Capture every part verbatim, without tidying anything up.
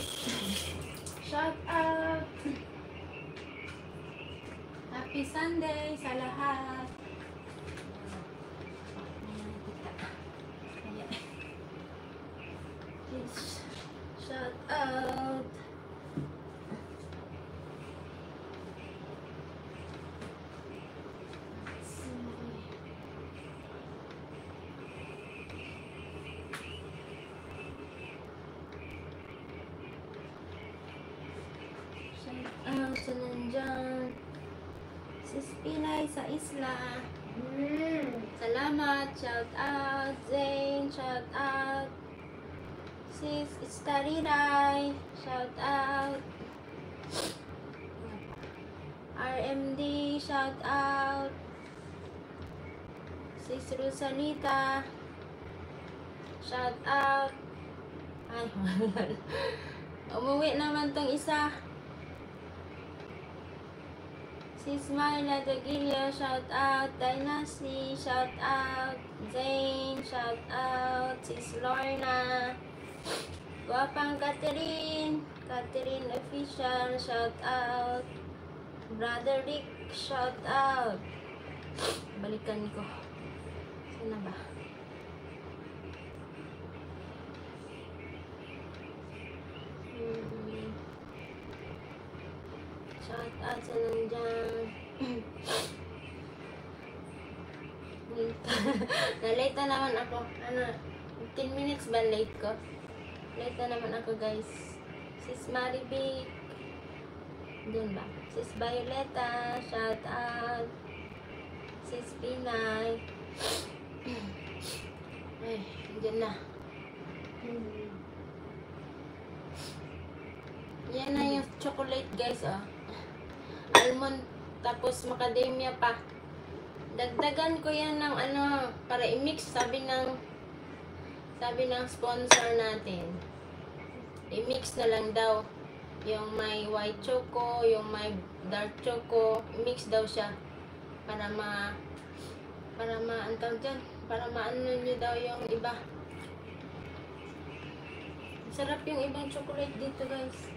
ulit. Shout out. Happy Sunday sa lahat. Please, shout out. Ah, so nandyan Sis Pinay sa isla. Mm. Salamat. Shout out. Zane. Shout out. Sis Istariday. Shout out. R M D. Shout out. Sis Rosanita. Shout out. Ay, umuwi naman tong isa. Sis Myla Dagilio, shout out. Dynasty, shout out. Zane, shout out. Sis Lorna. Guwapang Catherine. Catherine Official, shout out. Brother Rick, shout out. Balikan ko. Sana ba? Hmm. Shout out sa nandyan. Na-late na naman ako. Ano, fifteen minutes ba late ko? Late na naman ako, guys. Sis Marivic. Diyan ba? Sis Violeta. Shout out. Sis Pinay. Ay, diyan na. Yan na yung chocolate, guys, oh. Almond, tapos macadamia pa. Dagdagan ko yan ng ano, para i-mix, sabi ng sabi ng sponsor natin. I-mix na lang daw yung may white choco, yung may dark choco, i-mix daw siya para ma para ma antang dyan, para maano nyo daw yung iba. Sarap yung ibang chocolate dito, guys.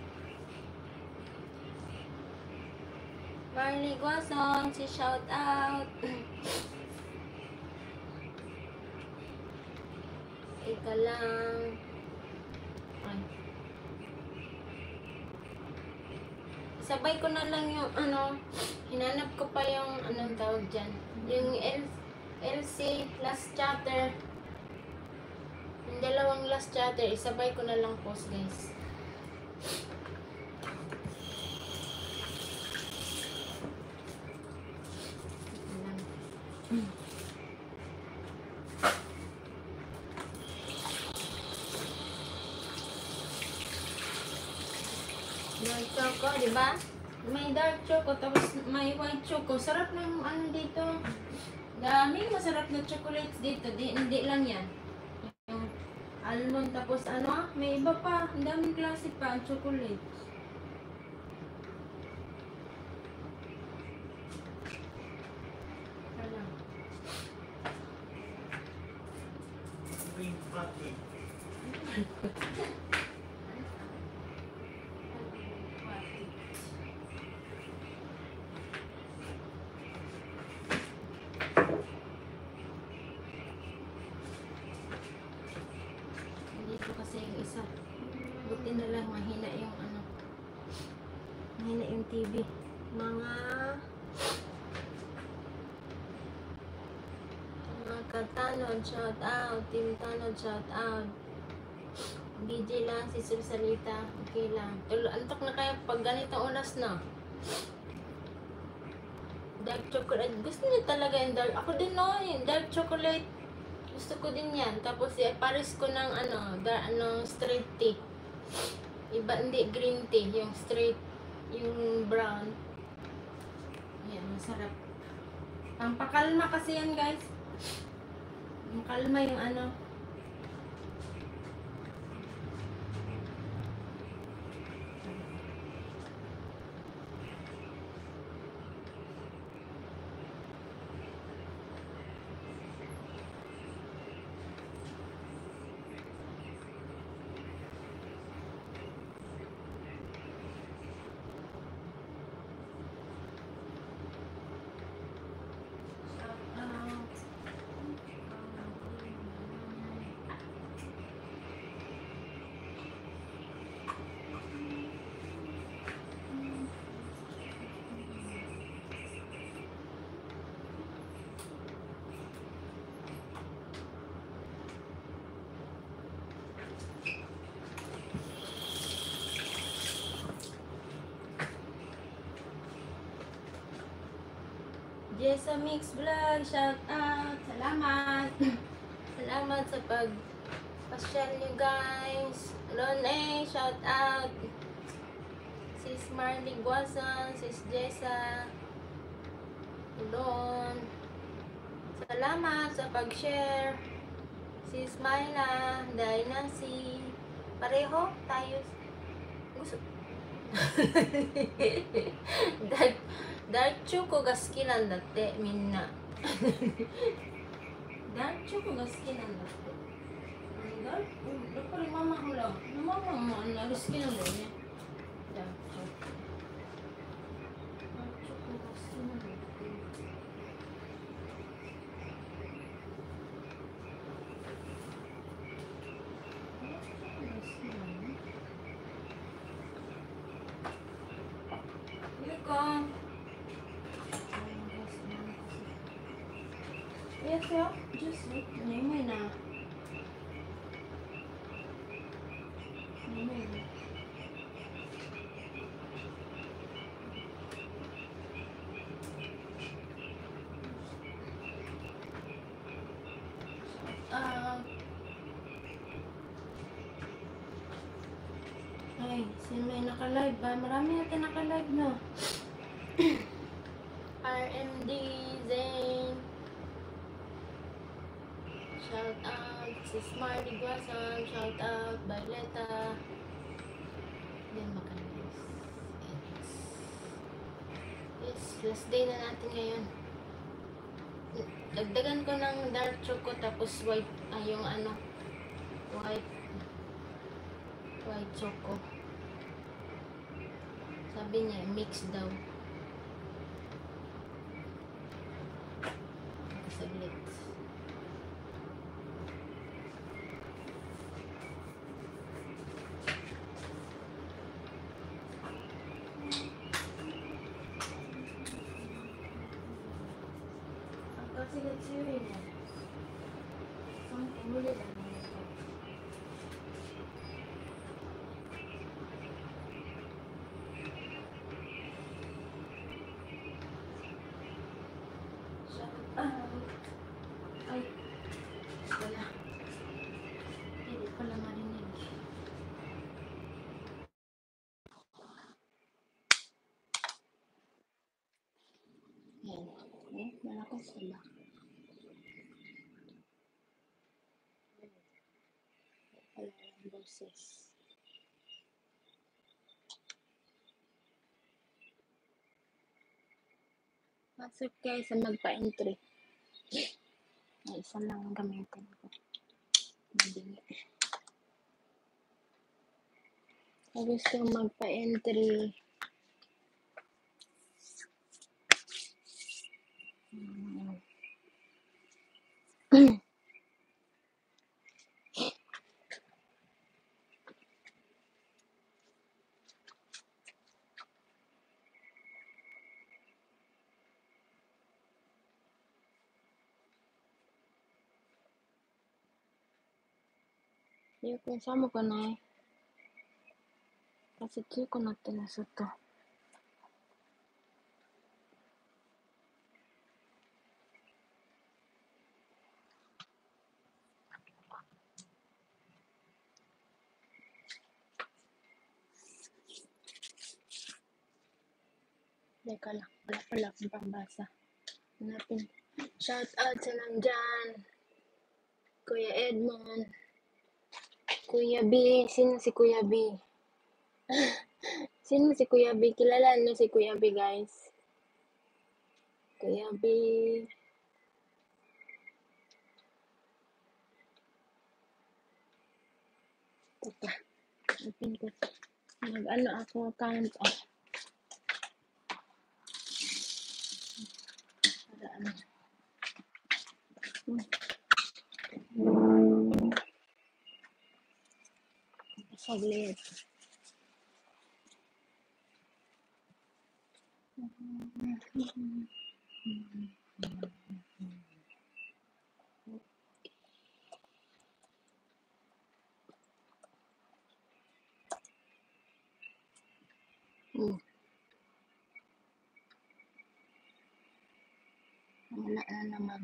Marley Guason, si shout out. Ika lang. Ay. Sabay ko na lang yung ano, hinanap ko pa yung anong tawag dyan. Yung L LC last chapter. Yung dalawang last chapter, isabay ko na lang post, guys. Dark choco, di ba? May dark choco, tapos may white choco. Sarap ng ano dito. Daming masarap na chocolates dito. Di, hindi lang yan. Yung almond, tapos ano, may iba pa. Ang daming klase pa ang chocolate. Dito kasi yung isa. Buti na lang mahina yung ano. Mahina yung T V. Mga mga katanod, shout out. Team Tanod, shout out. B J lang, si Salita. Okay lang. Tulo, antok na kayo pag ganitong oras na. Dark chocolate. Gusto niyo talaga yung dark. Ako din no, yung dark chocolate. Gusto ko din yan. Tapos eh, pares ko ng ano, dark, ano, straight tea. Iba, hindi green tea. Yung straight, yung brown. Yan, masarap. Pampakalma kasi yan, guys. Makalma yung ano. Jessa Mix Vlog, shout out. Salamat. Salamat sa pag-pasyal nyo guys. Rone, shout out. Sis Marley Guasan, Sis Jessa. Ulon. Salamat sa pag-share. Sis Myla, Dynasty. Pareho tayo. Gusto. dark, dark choco ga suki nan datte, minna. Dark choco ga suki nan datte. Dark? Yappari mamaほら、ママもあれ好きなんだよね。ダークチョコ。ダークチョコが好きなんだって。Yes, yeah. Just name it now. Name it. Uh, ay, sino may naka-live ba? Marami natin naka-live na. R M D, Zane. Shout out si Smarty Guasan, shout out Violeta. Yan makalis. Yes. Yes, last day na natin ngayon. Dagdagan ko ng dark choco tapos white, ay yung ano, white, white choco. Sabi niya, mix daw. Saglit. Kasi that's yun eh. Something really lang. Shout out. Ay. Wala. Hindi pala marinig. Yan. Eh, malakas sila. Wala yung boses. Pasok kayo sa magpa-entry. Ay, isa lang ang gamitin ko. Mabingi. Kung gusto kong magpa-entry, hmm. Yung kung sama ko na eh. Kasi tsuyo ko naってなさった。Teka lang, wala pala akong pambasa. Hanapin. Shout out sa nandyan. Kuya Edmond. Kuya B. Sino si Kuya B? Sino si Kuya B? Kilala niyo si Kuya B, guys? Kuya B. Teka. Open ko. Mag-ano ako account. Oh. Para ano. Hmm. Saglit. Hmm. Wala na naman.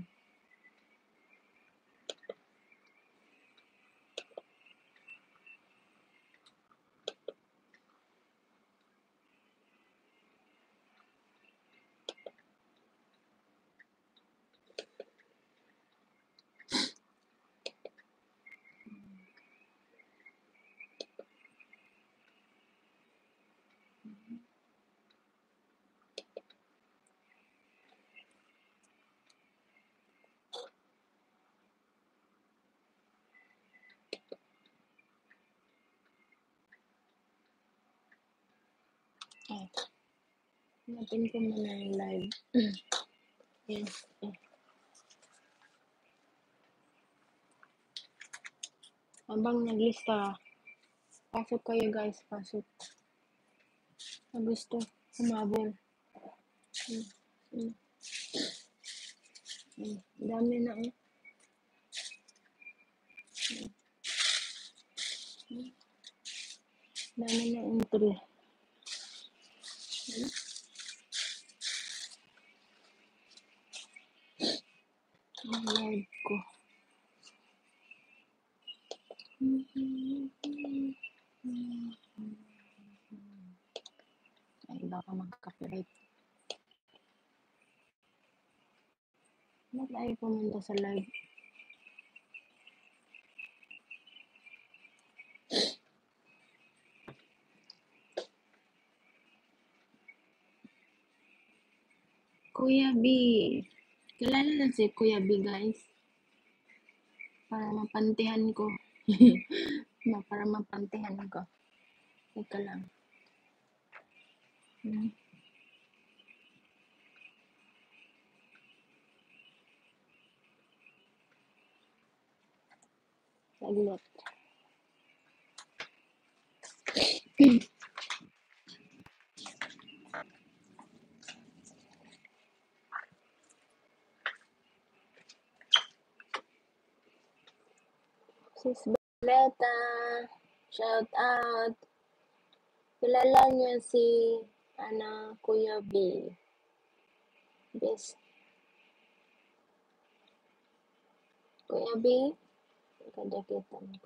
Ay, hanapin ko muna yung live. Yes. Eh. Habang naglista, pasok kayo guys, pasok. Na gusto, humabol. Hmm. Hmm. Hmm. Dami na eh. Hmm. Hmm. Dami na entry. Hmm. Ang live ko. Ay, baka mag-copyright. Ba't ayaw pumunta sa live? Kuya B. Kilala na si Kuya B, guys. Para mapantihan ko. Na, para mapantihan ko. Ika lang. Hmm. Saglit. Sis Beleta, shout out. Kilala niyo si ana Kuya B. Yes. Kuya B, kadakitan ko.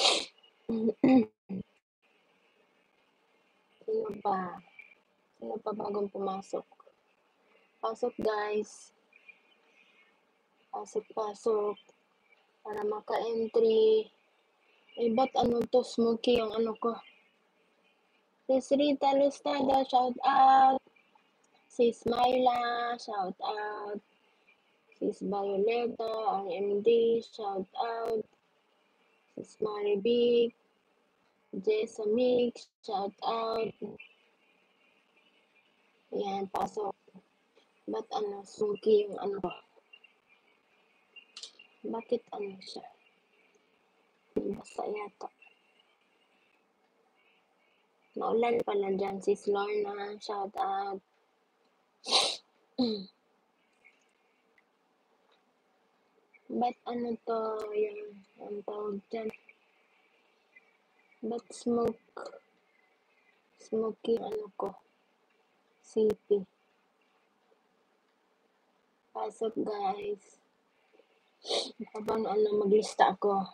Sino pa? Sino pa bagong pumasok? Pasok guys. Pasok, pasok. Para maka-entry. Eh, ba't ano to? Smoky yung ano ko. Sis Rita Lustada, shout out. Sis Myla, shout out. Sis Violeta, R M D, shout out. Sis Maribik, Jessa Mix, shout out. Yan, pasok. Ba't ano, smoky yung ano ko? Bakit ano siya? Basta yata. Maulan pala dyan. Sis Lorna, shout out. Ba't ano to, yung, ang tawag dyan? Ba't smoke? Smoky yung ano ko? C P. Pasok guys. Habang ano, maglista ako.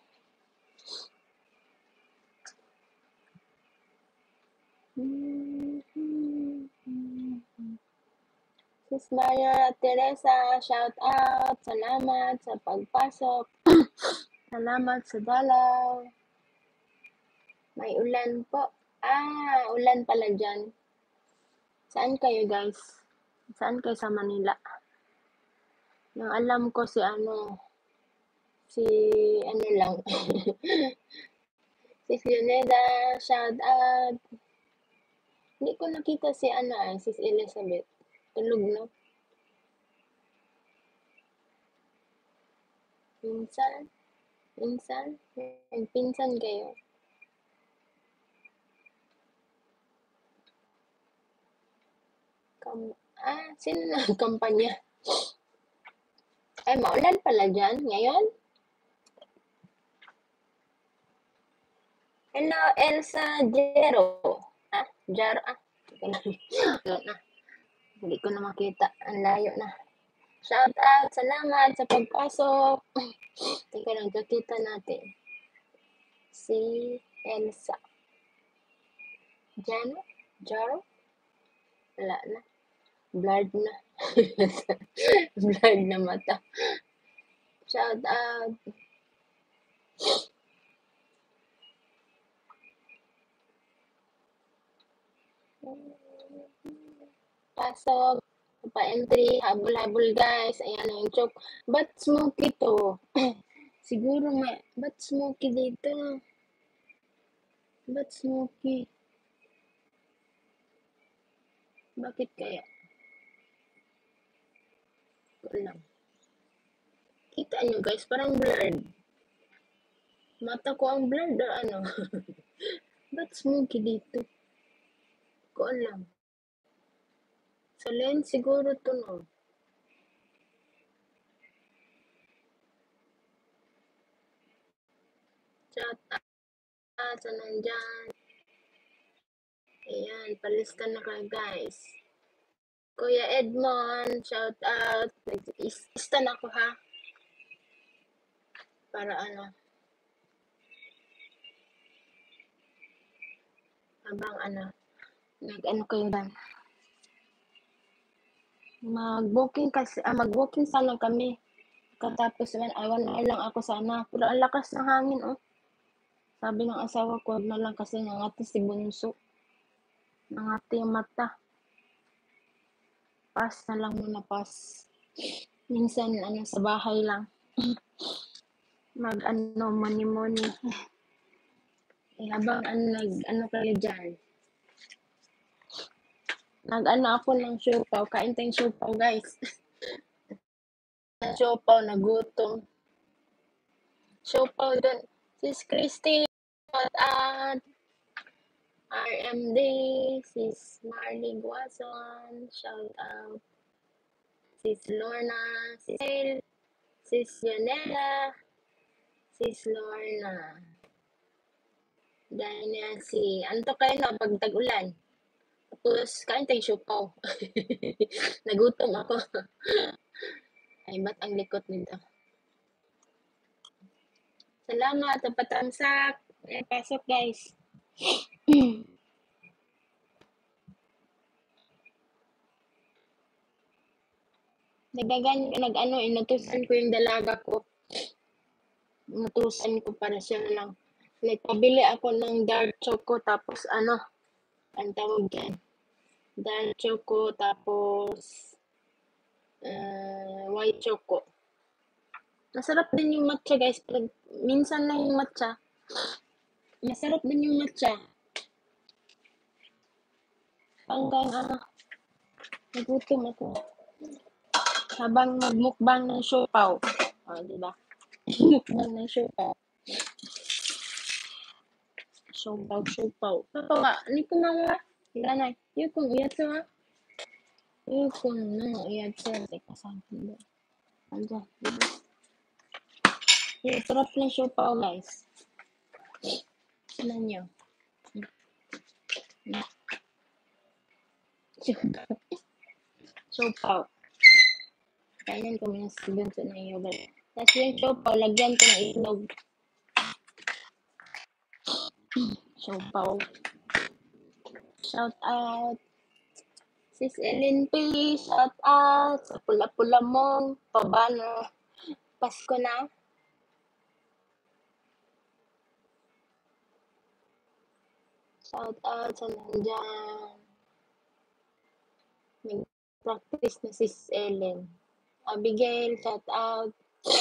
Sis Maria Teresa, shout out. Salamat sa pagpasok. Salamat sa dalaw. May ulan po. Ah, ulan pala dyan. Saan kayo guys? Saan kayo sa Manila? Yung alam ko si ano, si ano lang. Si Leoneda, shout out. Hindi ko nakita si ano eh, sis Elizabeth. Tulog na. Pinsan? Pinsan? Pinsan kayo? Kam ah, sino na kampanya? Ay, maulan pala dyan ngayon? Hello, Elsa Jero. Ah, Jaro. Ah, wala na. Hindi ko na makita. Ang layo na. Shout out, salamat sa pagpasok. Teka lang, kakita natin. Si Elsa. Jano? Jaro? Wala na. Blurred na. Blurred na mata. Shout out. Pasok. Pa-entry. Habol-habol guys. Ayan yung joke. Ba't smoky to? Siguro may... Ba't smoky dito? Ba't smoky? Bakit kaya? Ko lang. Kita nyo guys, parang blurred. Mata ko ang blurred o ano? Ba't smoky dito? Ko lang. Sa lens siguro to no. Shout out sa nandyan. Ayan, palista na kayo guys. Kuya Edmond, shout out. Istan ako ha. Para ano. Habang ano. Nag-ano kayo lang. Mag-booking kasi, ah, mag-booking sana kami. Katapos man, awan na lang ako sana. Pero ang lakas ng hangin, oh. Sabi ng asawa ko, wag na lang kasi nangati si Bunso. Nangati yung mata. Pass na lang muna, pass. Minsan, ano, sa bahay lang. Mag, ano, money-money. Eh, habang, ano, nag, ano kayo dyan. Nag-ano ako ng siopaw. Kain tayong siopaw, guys. Siopaw, nagutom. Siopaw doon. Sis Christy, shout out. R M D, Sis Marley Guason, shout out. Sis Lorna, Sis El, Sis Yanela, Sis Lorna. Dahil niya si, anto kayo na pag tag-ulan. Tapos, kain tayong siopaw. Nagutom ako. Ay, ba't ang likot nito? Salamat sa patamsak. Eh, pasok guys. Nagdagan, nag-ano, inutusan ko yung dalaga ko. Inutusan ko para siya lang. Nagpabili ako ng dark choco, tapos ano, ang tawag dyan. Dark choco, tapos uh, white choco. Masarap din yung matcha guys. Pag minsan lang yung matcha. Masarap din yung matcha. Hanggang ano, nagutom ako. Habang magmukbang ng siopaw. O, oh, diba? Mukbang ng siopaw. Siopaw, siopaw. Papa, ni ko mga, ilanay. Yung kung iyat sa, yung kung no, iyat sa, teka saan ko. Andiyan, diba? Yung sarap ng siopaw guys. Tignan nyo. Siopaw. Kainin ko muna sa bunso ng yogurt. Tapos yung siopaw, lagyan ko ng itlog. Siopaw. Shout out. Sis Ellen P, shout out. Sa pula-pula mong pabano. Pasko na. Shout out sa nandyan. Nag-practice na sis Ellen. Abigail, shout out.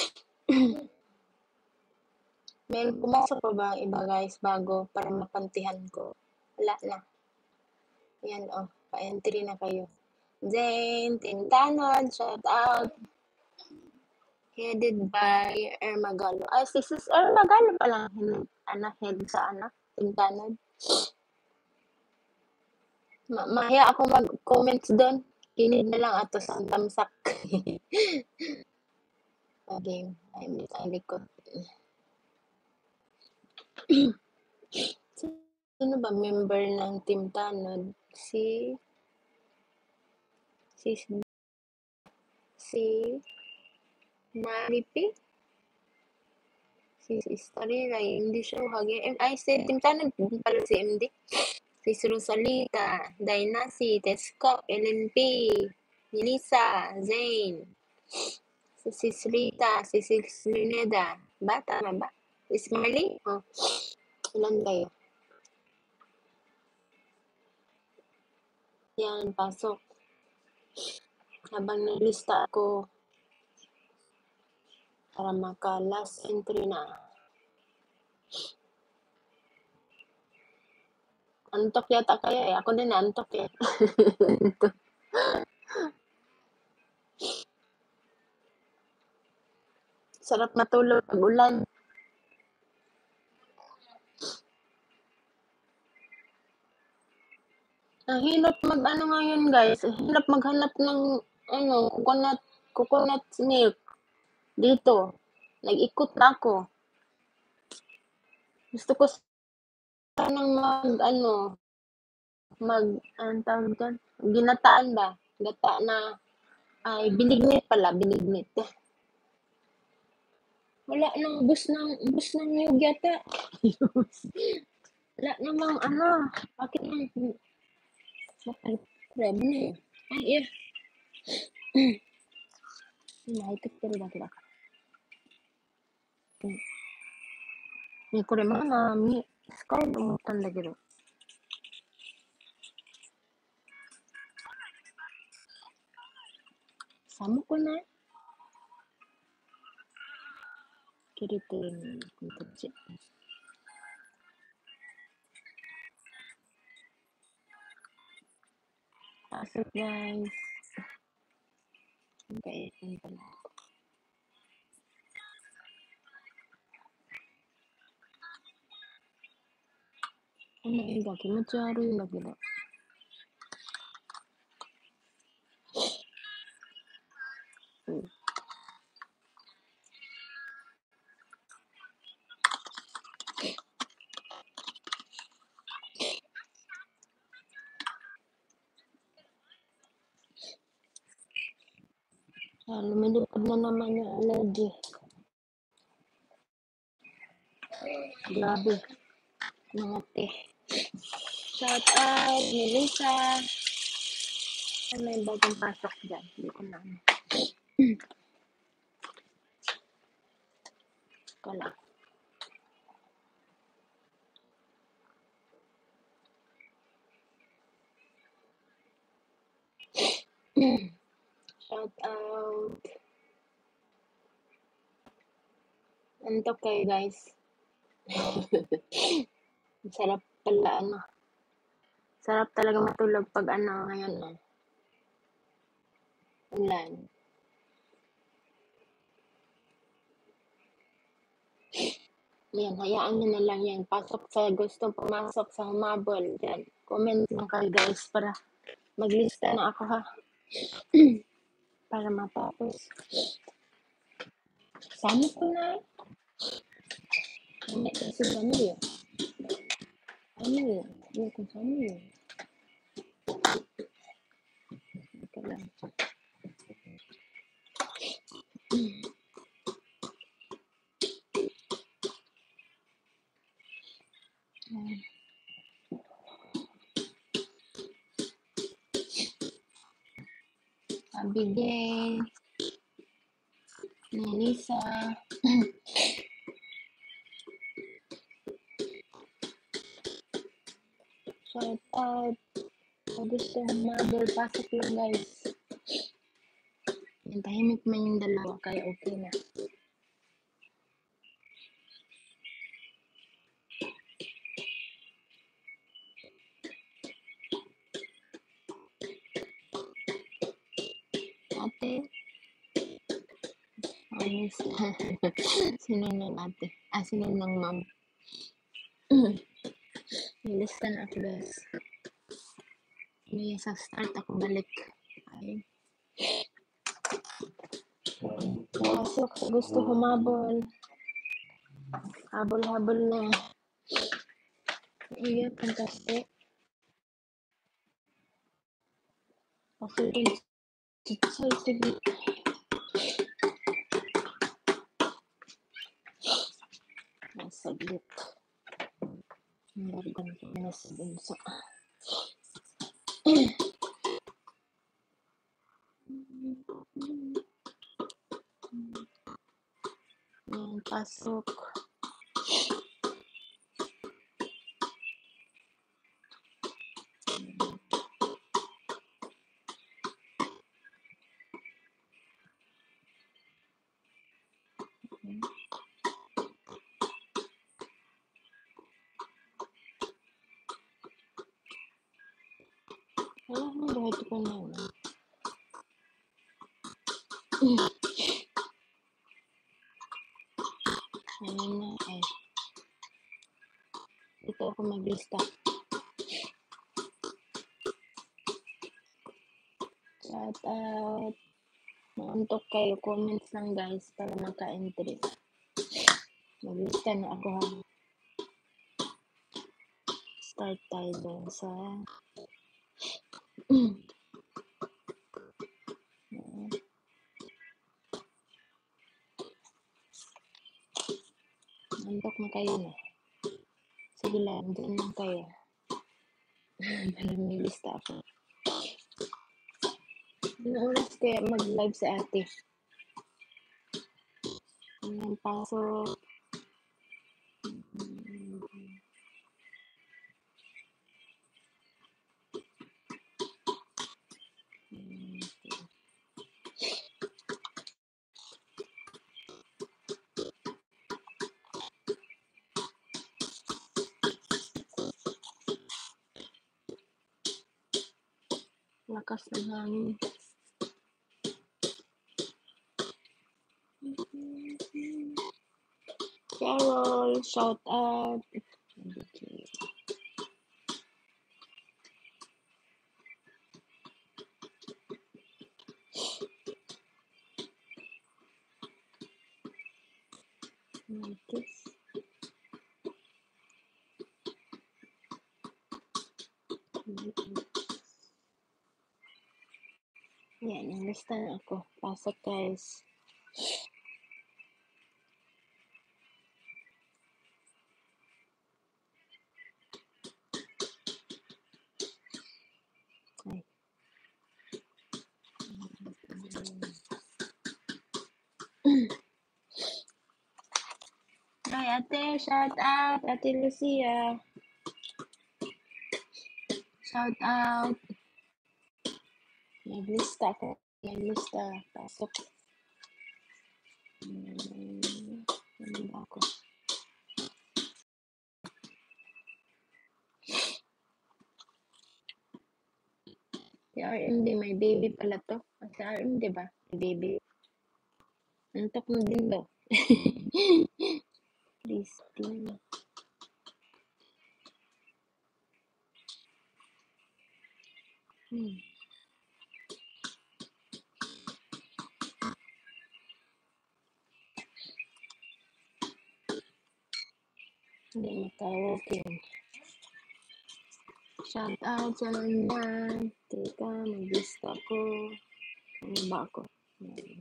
May pumasok pa ba ang iba guys bago para mapantihan ko? Wala na. Yan o, oh, pa-entry na kayo. Jane, Tintanon, shout out. Headed by Ermagalo. Ay, si Sis Ermagalo pala. Ano, head sa ano? Tintanon. Ma Mahiya ako mag-comments doon. Kinid na lang ato sa tamsak. Okay, ay, miss ang likod. Sino ba member ng Team Tanod? Si... Si... si Maripi. Si Story Ray, hindi siya hagi. Ay, si Team Channel, pala si M D. Si Rosalita, Dynasty, Tesco, Ellen P, Melissa, Zane, si Sisrita, si Sislineda. Bata na ba? Ismaili? Oh, ilan kayo? Yan, pasok. Habang nilista ako para maka last entry na. Antok yata kayo eh. Ako din antok eh. Sarap matulog pag ulan. Ang hirap mag ano ngayon guys. Ang hirap maghanap ng ano, coconut, coconut milk. Dito. Nag-ikot na ako. Gusto ko sanang mag ano, mag, anong tawag dyan? Ginataan ba? Gata na, ay, binignit pala, binignit. Wala nang bus ng, bus ng niyog yata. Wala namang ano, bakit nang, ay, grabe na eh. Ay, yeah. Naitik pero bakit ako? Ni ko rin mga nami, scar umutan lagi rin. Sama ko na. Kiritin kuntatsi. Pasok guys. Okay, yan pala. Ano yung lagi? Masyari yung lagi na. Hmm. Ah, lumilipad na naman yung allergy. Grabe. Mga te. Shout out, Melissa. Ay, may bagong pasok dyan. Hindi ko na. Kala. Shout out. Antok kayo guys. Sarap pala ano. Sarap talaga matulog pag ano ngayon eh. Ulan. Yan, hayaan nyo na lang yan. Pasok sa gusto pumasok sa humabol. Yan. Comment lang kayo guys para maglista na ako ha. Para matapos. Sama ko na. Hindi kasi sama yun. Ano yun? Hindi ko sama yun. Ito lang. Ayan. Abigail. Melissa. Shout out. Gusto humabol. Pasok lang guys. Yan, tahimik man yung dalawa. Kaya okay na. Ate. Anis. Sino ng ate? Ah, sino ng mom? Nilista na ako guys. May sa start ako balik. Ay. Pasok. Gusto humabol. Habol-habol na. Iya, fantastic. Kasi yung chitsay, sige. saglit. Nalagyan ko na sa bunso. Ayan, pasok. Wala mo buhat ko na yun. Ayan na eh. Ito ako maglista. Shout out. Mauntok kayo. Comments lang guys para maka-entry. Maglista na ako ha. Start tayo doon sa Antok na kayo na. Sige lang, doon lang kayo. Maraming lista ako. Ano oras kaya mag-live sa ate? Ayan, pasok. Lakas ng hangin. Carol, shout out. Okay. Marcus. Yan, nalista na ako. Pasok guys. Ay. Ay, ate, shout out. Ate Lucia. Shout out. Naglista ako. Naglista. Pasok. Hmm, ano ba ako? Si R M D, may baby pala to. Si R M D ba? May baby. Antok mo din daw. Please, please. Hmm. Hindi maka-walking. Shout out sa nandan. Teka, mag-lista ko. Ano ba ako? Hmm.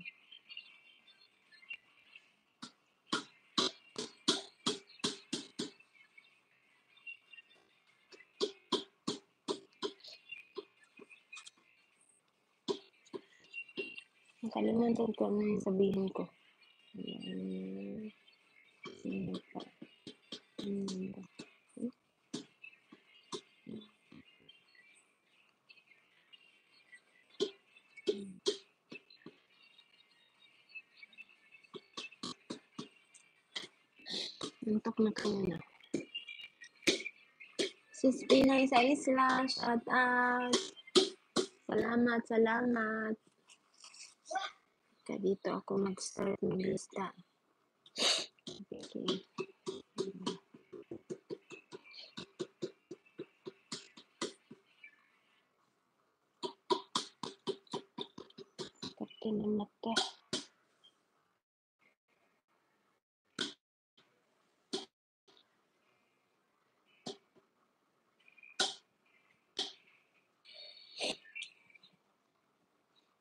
Nakalimutan ko ano yung sabihin ko. Ayan. Sino pa? Hmm. Antok na kayo na. Sis Pinay sa Isla, shout out. Salamat, salamat. Kaya dito ako mag-start mag-lista. Okay. Pati na mata.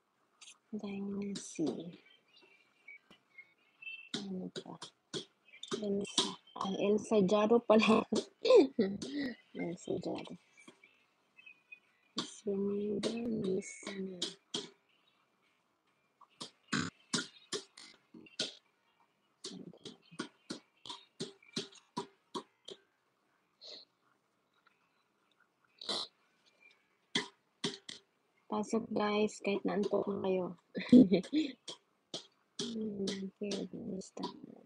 Dynasty. Ano pa? Elsa. Ay, Elsa Jaro pala. Elsa Jaro. Sunida, Lisa. Pasok guys, kahit naantok na kayo. Okay, basta.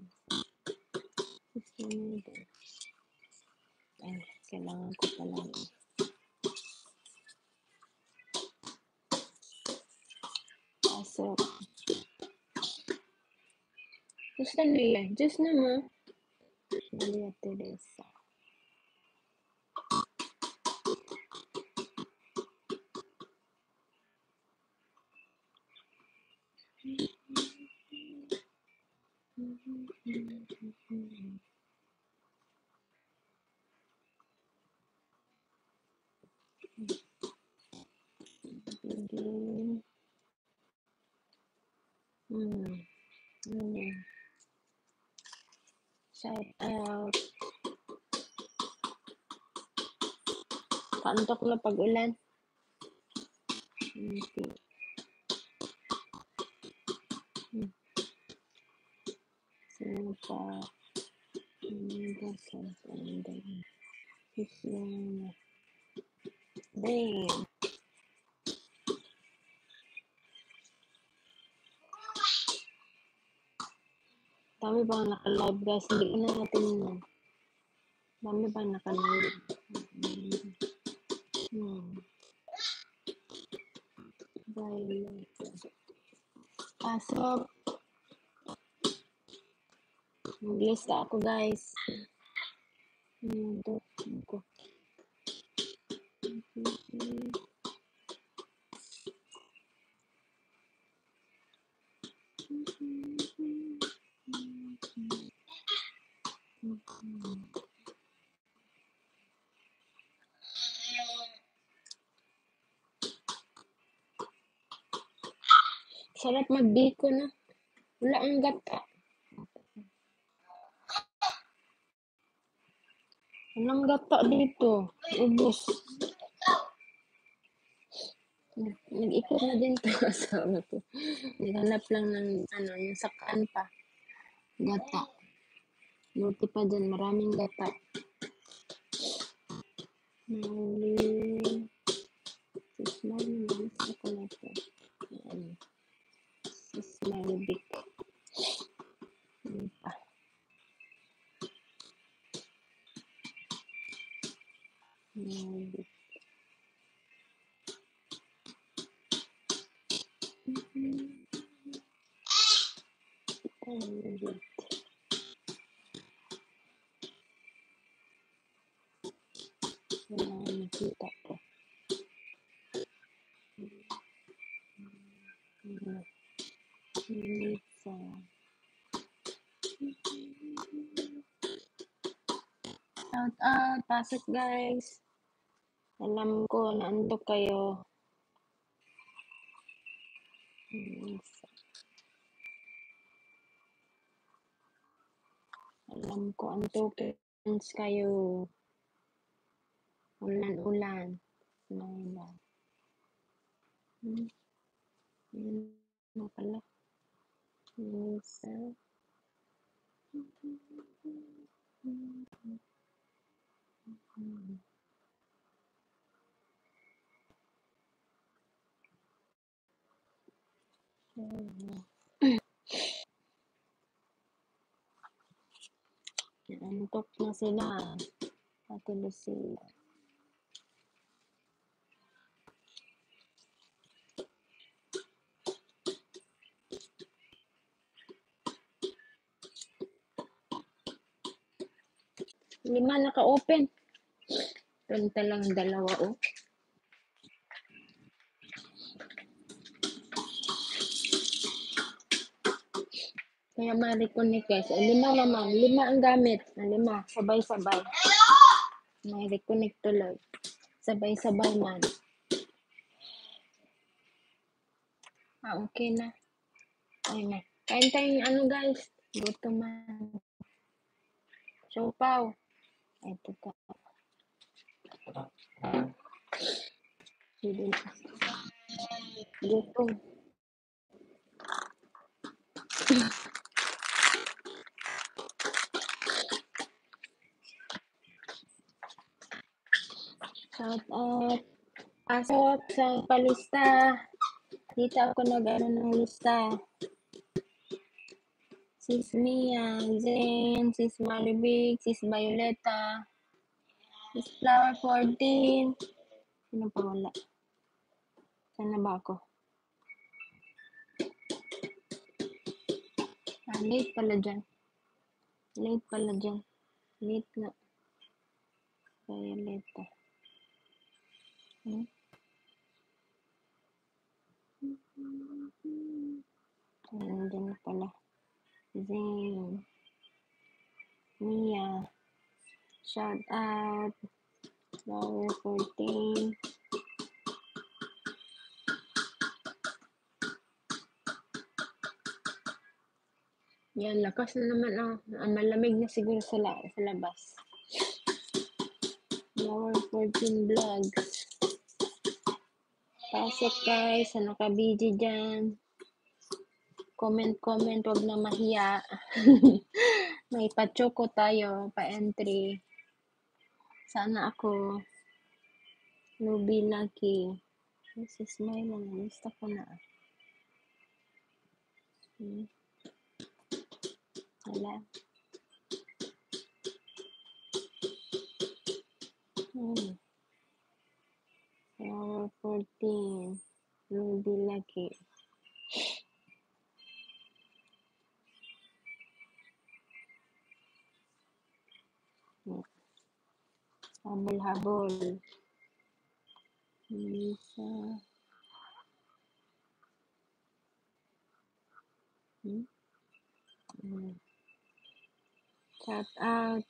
Ay, kailangan ko pala. Pasok. Gusto nila. Diyos naman. Maria Teresa. Begin. Hmm. Hmm. Shout out. Kaantok na pag-ulan. Okay. Hmm. Sino pa? Damn. Dami bang naka-live guys? Hindi na natin yun. Dami bang naka-live? Hmm. Violet. Pasok. Mag-lista ako guys. Hmm. Ito. Ito. Sarap magbiko na. Wala ang gata. Walang gata dito. Ubus. Nag-ikot na din to asawa ko. Naghanap lang ng ano, yung sakaan pa. Gata. Buti pa dyan, maraming gata. Mali. Sismali, nalisa ko na to. Ayan. Sismali big. Ayan pa. Sismali big. Sismali big. Wala akong nakita ko. Lisa. Shout out. Pasok guys. Alam ko, naantok kayo. Lisa. Alam ko, antokin kayo. Ulan-ulan. Naila. Hmm. Yun na pala. Lisa. Antok na sila. Ate Lucia. Lima naka-open. Punta lang dalawa, oh. Kaya ma-reconnect guys. O, lima naman. Lima ang gamit. O, lima. Sabay-sabay. May reconnect tuloy. Sabay-sabay man. Ah, okay na. Ay na. Kain tayong ano guys. Gutom man. Siopaw. Ito ka. Gutom. Shout out. Pasok sa palista. Dito ako nag-ano ng lista. Sis Mia, Zen, Sis Maribig, Sis Violeta, Sis Flower fourteen. Sino pa wala? Saan na ba ako? Ah, late pala dyan. Late pala dyan. Late nga. Violeta. Hmm? Ayan na pala. Zen. Mia. Shout out. Flower fourteen. Yan, lakas na naman ah. Ah, malamig na siguro sa, la sa labas. Flower fourteen vlogs. Pasok guys, sa naka-B G dyan. Comment, comment, wag na mahiya. May pa-choco tayo, pa-entry. Sana ako. Nubi Lucky. This is my lang. Lista ko na. Hmm. Wala. Hmm. Flower fourteen. Nubi Lucky. Hmm. Habol-habol. Lisa. Hmm? Hmm. Shout out.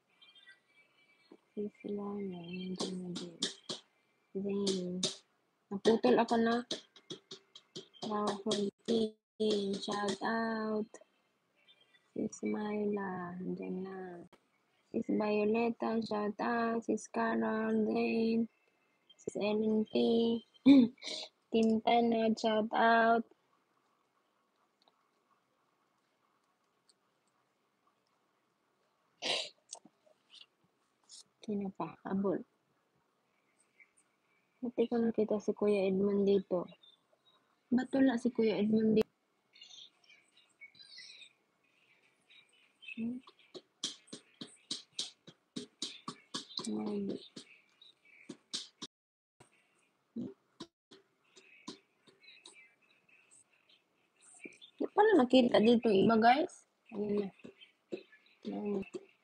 Sila na. Nandiyan na din. Then, naputol ako na. Flower fourteen. Shout out. Sis Myla. Nandiyan na. Sis Violeta. Shout out. Sis Carol. Then, Sis Ellen P. Team Tanad. Shout out. Sino pa? Abol. Buti ko nakita si Kuya Edmond dito. Ba't wala si Kuya Edmond dito? Hmm? Hmm. Di pala nakita dito iba guys. Ayun na. Ayun.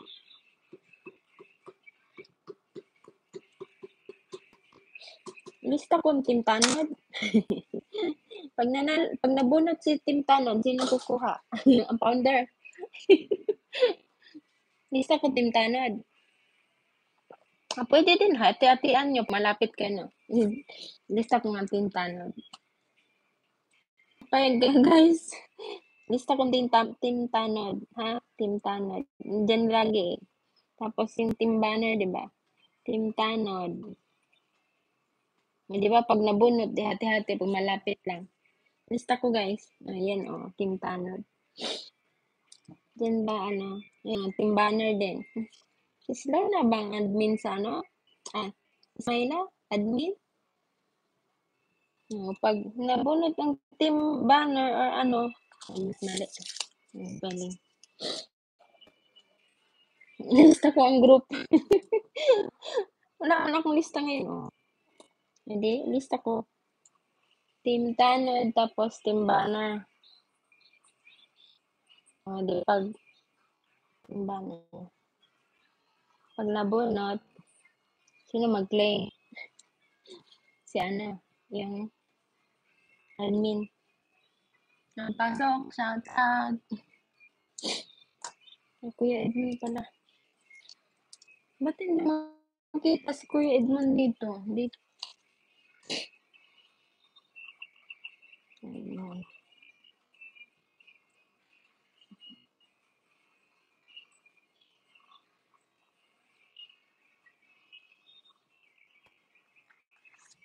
Lista ko ang Team Tanod. pag, nanal, pag nabunot si Team Tanod, sino kukuha? Ang founder. Lista ko Team Tanod. Ah, pwede din, hati-hatian nyo. Malapit ka na. Lista ko ng Team Tanod. Kaya guys, lista ko din Team Tanod. Ha? Team Tanod. Diyan lagi eh. Tapos yung Team Banner, di ba? Team Tanod. Di ba pag nabunot, di hati-hati, pag malapit lang. Lista ko guys. Ayan o, oh, Team Tanod. Diyan ba ano? Ayan, Team Banner din. Sila na bang admin sa ano? Ah, Ismaila? Admin? No, pag nabunot ang Team Banner or ano, oh, mas mali. Oh, galing. Lista ko ang group. Wala man akong lista ngayon. Oh. Hindi, lista ko. Team Tanod, tapos Team Banner. O, di pag Team Banner. Pag nabunot, sino mag-play? Si ano, yung admin. Napasok, shout out. Ay, Kuya Edmond pala. Ba't hindi makita si Kuya Edmond dito? Dito. Ayun.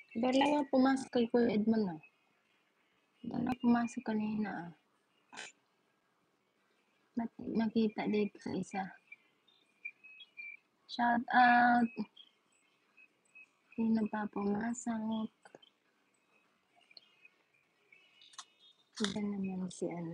Wala nga pumasok kay Kuya Edmond ah. Wala pumasok kanina ah. Ba't nakita dito sa isa? Shout out! Sino pa pumasok? Iba naman si ano.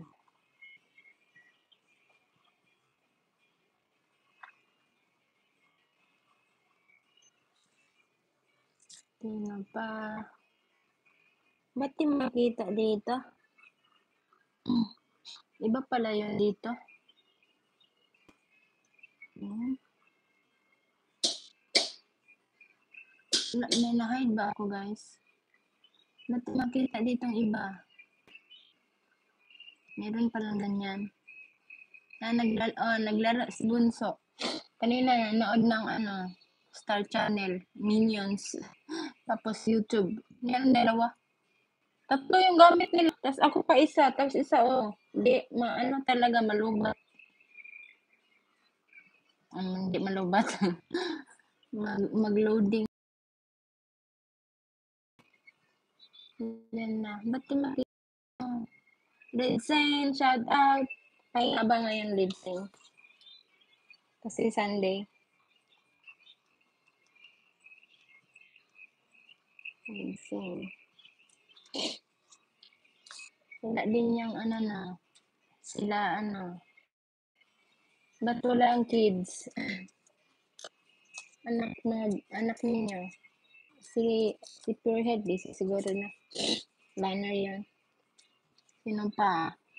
Sino pa? Ba't di makita dito? Iba pala yun dito. Hmm. Na, may na-hide ba ako guys? Ba't di makita ditong iba? Meron palang ganyan. Na naglaro, oh, naglaro si Bunso. Kanina nanood ng ano, Star Channel, Minions, tapos YouTube. Meron dalawa. Tatlo yung gamit nila. Tapos ako pa isa. Tapos isa, oh. Di, maano talaga, malubat. Um, hindi malubat. Mag, mag-loading. Yan na. Ba't di makita? Oh. Red Sign, shout out. Kaya ba ngayon, Red Sign? Kasi Sunday. Red Sign. Wala din yung ano na. Sila ano. Ba't wala ang kids? Anak na, anak ninyo. Si, si Purehead, di siguro na. Banner yan. Sino pa?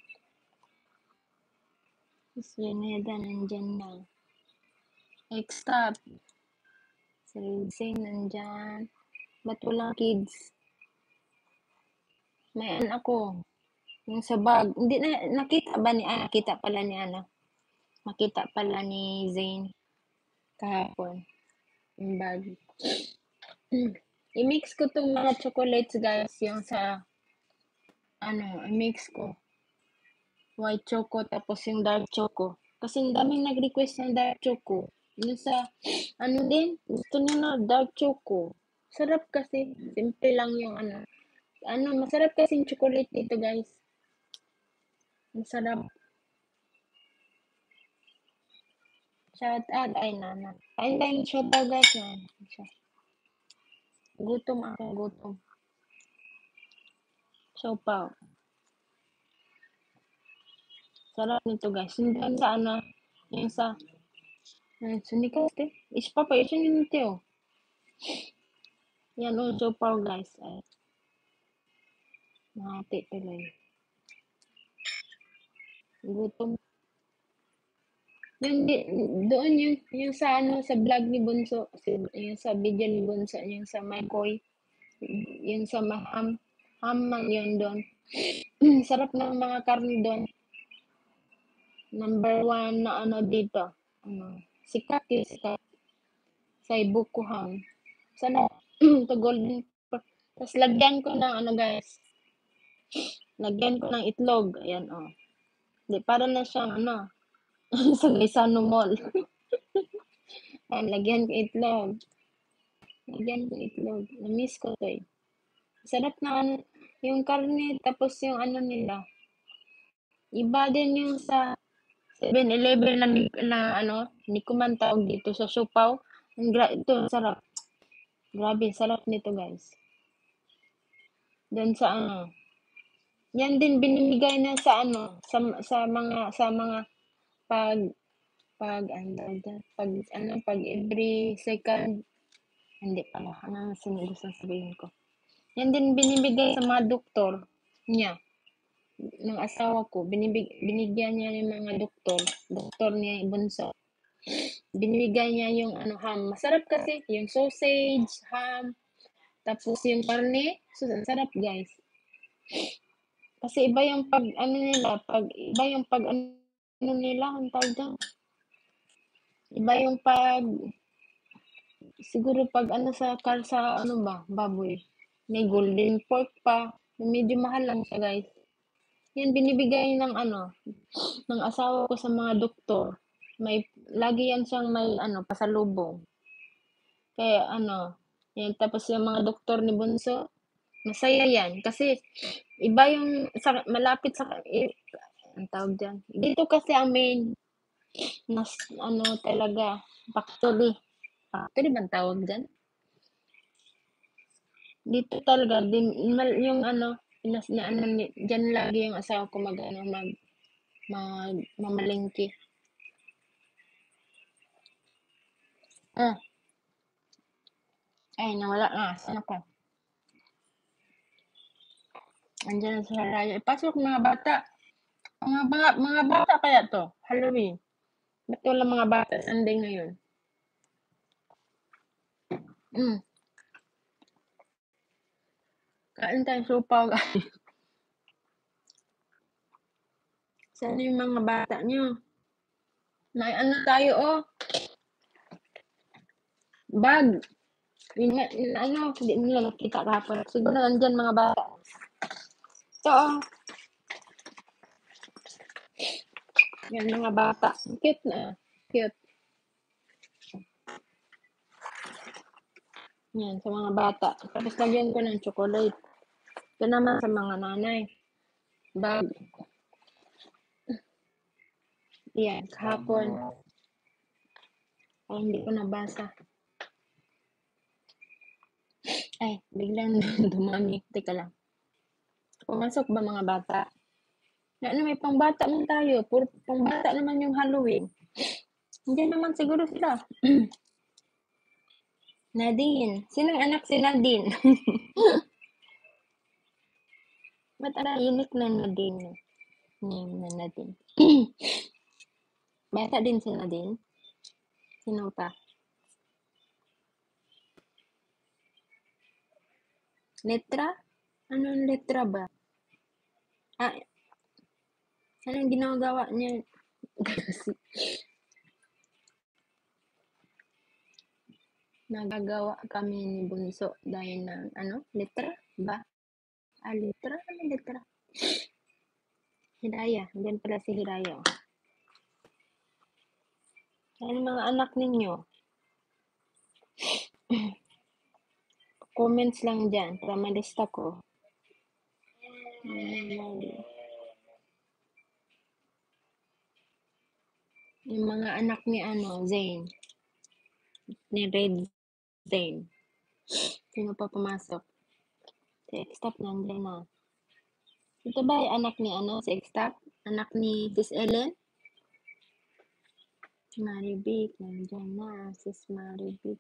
Si Reneda, nandyan na. X-Top. Si Ridsing, nandyan. Ba't walang kids? May anak ko. Yung sa bag. Hindi na, nakita ba ni, ah, nakita pala ni ano? Makita pala ni Zane kahapon. Yung bag. I-mix ko tong mga chocolates guys. Yung sa, ano, i-mix ko. White choco, tapos yung dark choco. Kasi ang daming nag-request ng dark choco. Yung sa, ano din, gusto nyo na dark choco. Sarap kasi. Simple lang yung ano. Ano, masarap kasi yung chocolate dito guys. Masarap. Shout out. Ay, nana. Ay, time shout out guys. Na. Gutom ako, gutom. Siopaw. Sarap nito guys. Hindi sa ano, yung sa, ay, sunikas eh. Ispa pa, isun yun nito oh. Yan oh, siopaw guys. Ay. Mahati tuloy. Gutom. Yung, di- doon yung, yung sa ano, sa vlog ni Bunso, yung sa video ni Bunso, yung sa Maykoy, yung sa maham, hamang yun doon. Sarap ng mga karne doon. Number one na ano dito, ano, sikat yung sikat. Sa Ibukuhang. Sana, to golden, tapos lagyan ko ng ano guys, lagyan ko ng itlog, ayan oh. Di, para na siyang ano, sa Gaisano Mall. Ayan, lagyan ko itlog. Lagyan ko itlog. Na-miss ko to eh. Sarap na ano, yung karne, tapos yung ano nila. Iba din yung sa seven eleven na, na ano, ni kuman tawag dito sa siopaw. Ang gra- ito, sarap. Grabe, sarap nito guys. Doon sa ano. Yan din binibigay na sa ano, sa, sa mga, sa mga pag, pag, ano, pag, ano, pag every second, hindi pala, ano ang gusto sabihin ko. Yan din binibigay sa mga doktor niya, ng asawa ko. Binibig, binigyan niya ng mga doktor, doktor niya, Bunso. Binibigay niya yung ano, ham. Masarap kasi, yung sausage, ham, tapos yung karne, so, sarap guys. Kasi iba yung pag, ano nila, pag, iba yung pag, ano nila, ang tawag dyan. Iba yung pag, siguro pag ano sa, kar sa, ano ba, baboy. May golden pork pa. Medyo mahal lang siya guys. Yan, binibigay ng ano, ng asawa ko sa mga doktor. May, lagi yan siyang may, ano, pasalubong. Kaya, ano, Yan, tapos yung mga doktor ni Bunso, masaya yan. Kasi, iba yung sa, malapit sa, eh, ang tawag dyan. Dito kasi ang main, nas, ano talaga, factory. Factory bang tawag dyan? Dito talaga, din, mal, yung ano, pinas na ano, ni- dyan lagi yung asawa ko mag, ano, mag, mag, mamalengke. Ah, ay, nawala na. Saan ako? Andiyan na sa raya. Ipasok mga bata. Mga, mga, mga bata kaya to. Halloween. Ba't wala mga bata? Sunday ngayon. Mm. Kain tayo supaw. Saan yung mga bata nyo? May ano tayo, oh. Bag. Yun, nga, yun, ano, hindi nila nakita kapon. Siguro nandyan mga bata. Ito, oh. Yan, mga bata. Cute na. Cute. Yan, sa mga bata. Tapos lagyan ko ng chocolate. Ito naman sa mga nanay. Bag. Yan, kahapon. Ay, hindi ko nabasa. Ay, biglang dumami. Teka lang. Pumasok ba mga bata? Na, ano, may pangbata man tayo. Puro pangbata naman yung Halloween. Hindi naman siguro sila. Nadine. Sinong anak si Nadine? Ba't ang unique na Nadine? Name na Nadine. Bata din si Nadine? Sino pa? Letra? Anong letra ba? Ah, anong ginagawa niya? Nagagawa kami ni Bunso dahil ng ano? Letra ba? Ah, letra? Ano letra? Hiraya. Diyan pala si Hiraya. Ano mga anak ninyo? Comments lang dyan para malista ko. Yung mga anak ni ano, Zane. Ni Red Zane. Sino pa pumasok? Si X-Top nandiyan na. Ito ba yung anak ni ano, si X-Top? Anak ni Sis Ellen? Maribik, nandiyan na. Sis Maribik.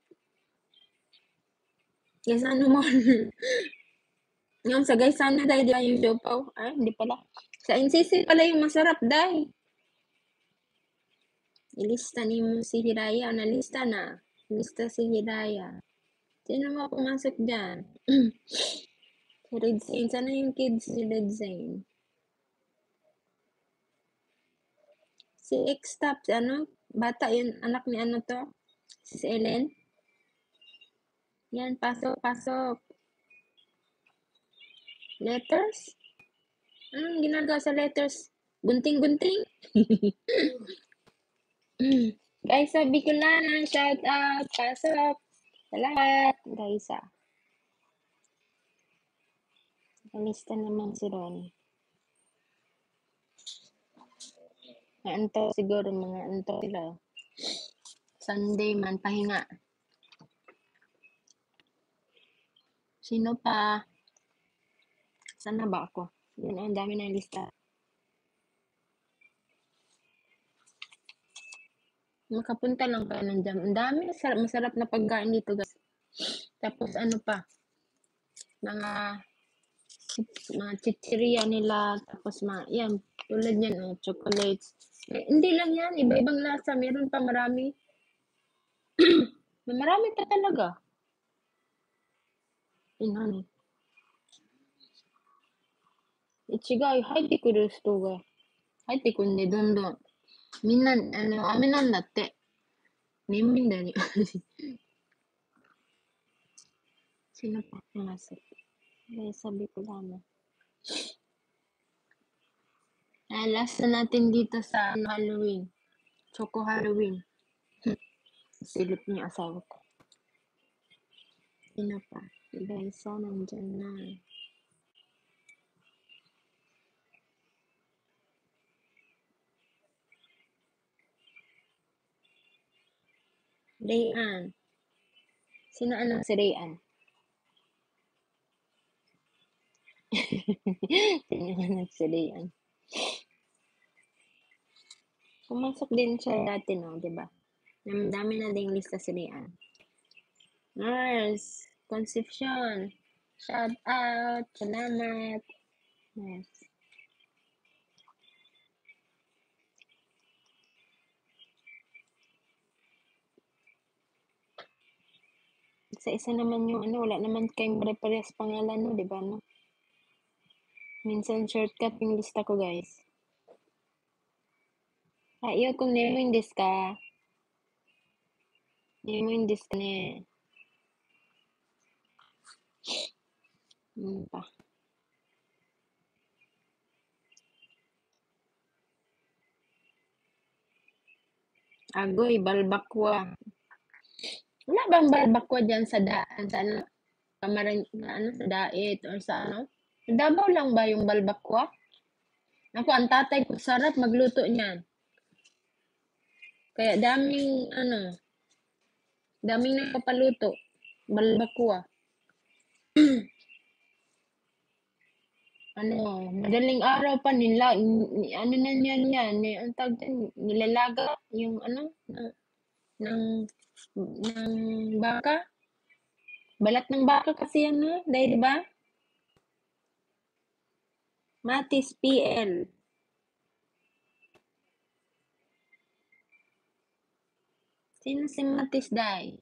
Yes, ano mo? Yung sa guys, sana dahil di ba yung siopaw? Ay, hindi pala. Sa N C C pala yung masarap, dahil. Ilista ni mo si Hiraya. Nalista na. Lista si Hiraya. Sino mo pumasok dyan? Si Red Zane. Sana yung kids si Red Zane? Si X-Top, ano? Bata yun. Anak ni ano to? Si Ellen? Yan, pasok, pasok. Letters? Anong ginagawa sa letters? Gunting-gunting? Guys, sabi ko lang, shout out, pasok. Sa lahat, guys ah. Nalista naman si Ron. Naanto siguro, mga anto sila. Sunday man, pahinga. Sino pa? Sana ba ako? Yun, ang dami na lista. Makapunta lang kayo ng jam. Ang dami, masarap, masarap na pagkain dito, guys. Tapos ano pa? Mga mga chichiria nila. Tapos mga, yan, tulad yan, oh, chocolates. Eh, hindi lang yan, iba-ibang lasa. Meron pa marami. Marami pa talaga. Inani. Ichigai, 入ってくる人が入ってくんで、どんどん。みんな、あの、飴なんだって。眠いんだよ。Sino pa pumasok? Eh, sabi ko lang. Ah, last na natin dito sa ano, Halloween. Choco Halloween. Silip niya asawa ko. Sino pa? Iba isa nandyan na. Rayan. Sino anak si Rayan? Sino anak si Rayan? Pumasok din siya dati, no? Diba? Nam- Dami na ding lista si Rayan. Nurse. Concepcion. Shout out. Salamat. Yes. Isa-isa naman yung ano, wala naman kayong pare-parehas pangalan, no? Diba, no? Minsan shortcut yung lista ko, guys. Ah, iyo kung nemo yung diska. Nemo yung diska ne. Hmm pa. Agoy, balbakwa. Wala bang balbakwa dyan sa daan, sa ano? Kamaran, ano, sa dait or sa ano? Sa Davao lang ba yung balbakwa? Ako, ang tatay ko, sarap magluto niyan. Kaya daming, ano, daming nagpapaluto. Balbakwa. Ano, madaling araw pa nila, ni- ano na niyan yan, ni, ang tawag dyan, nilalaga yung ano, ng, ng, ng baka. Balat ng baka kasi yan, no? Dahil, di ba? Matis P L. Sino si Matis, Day?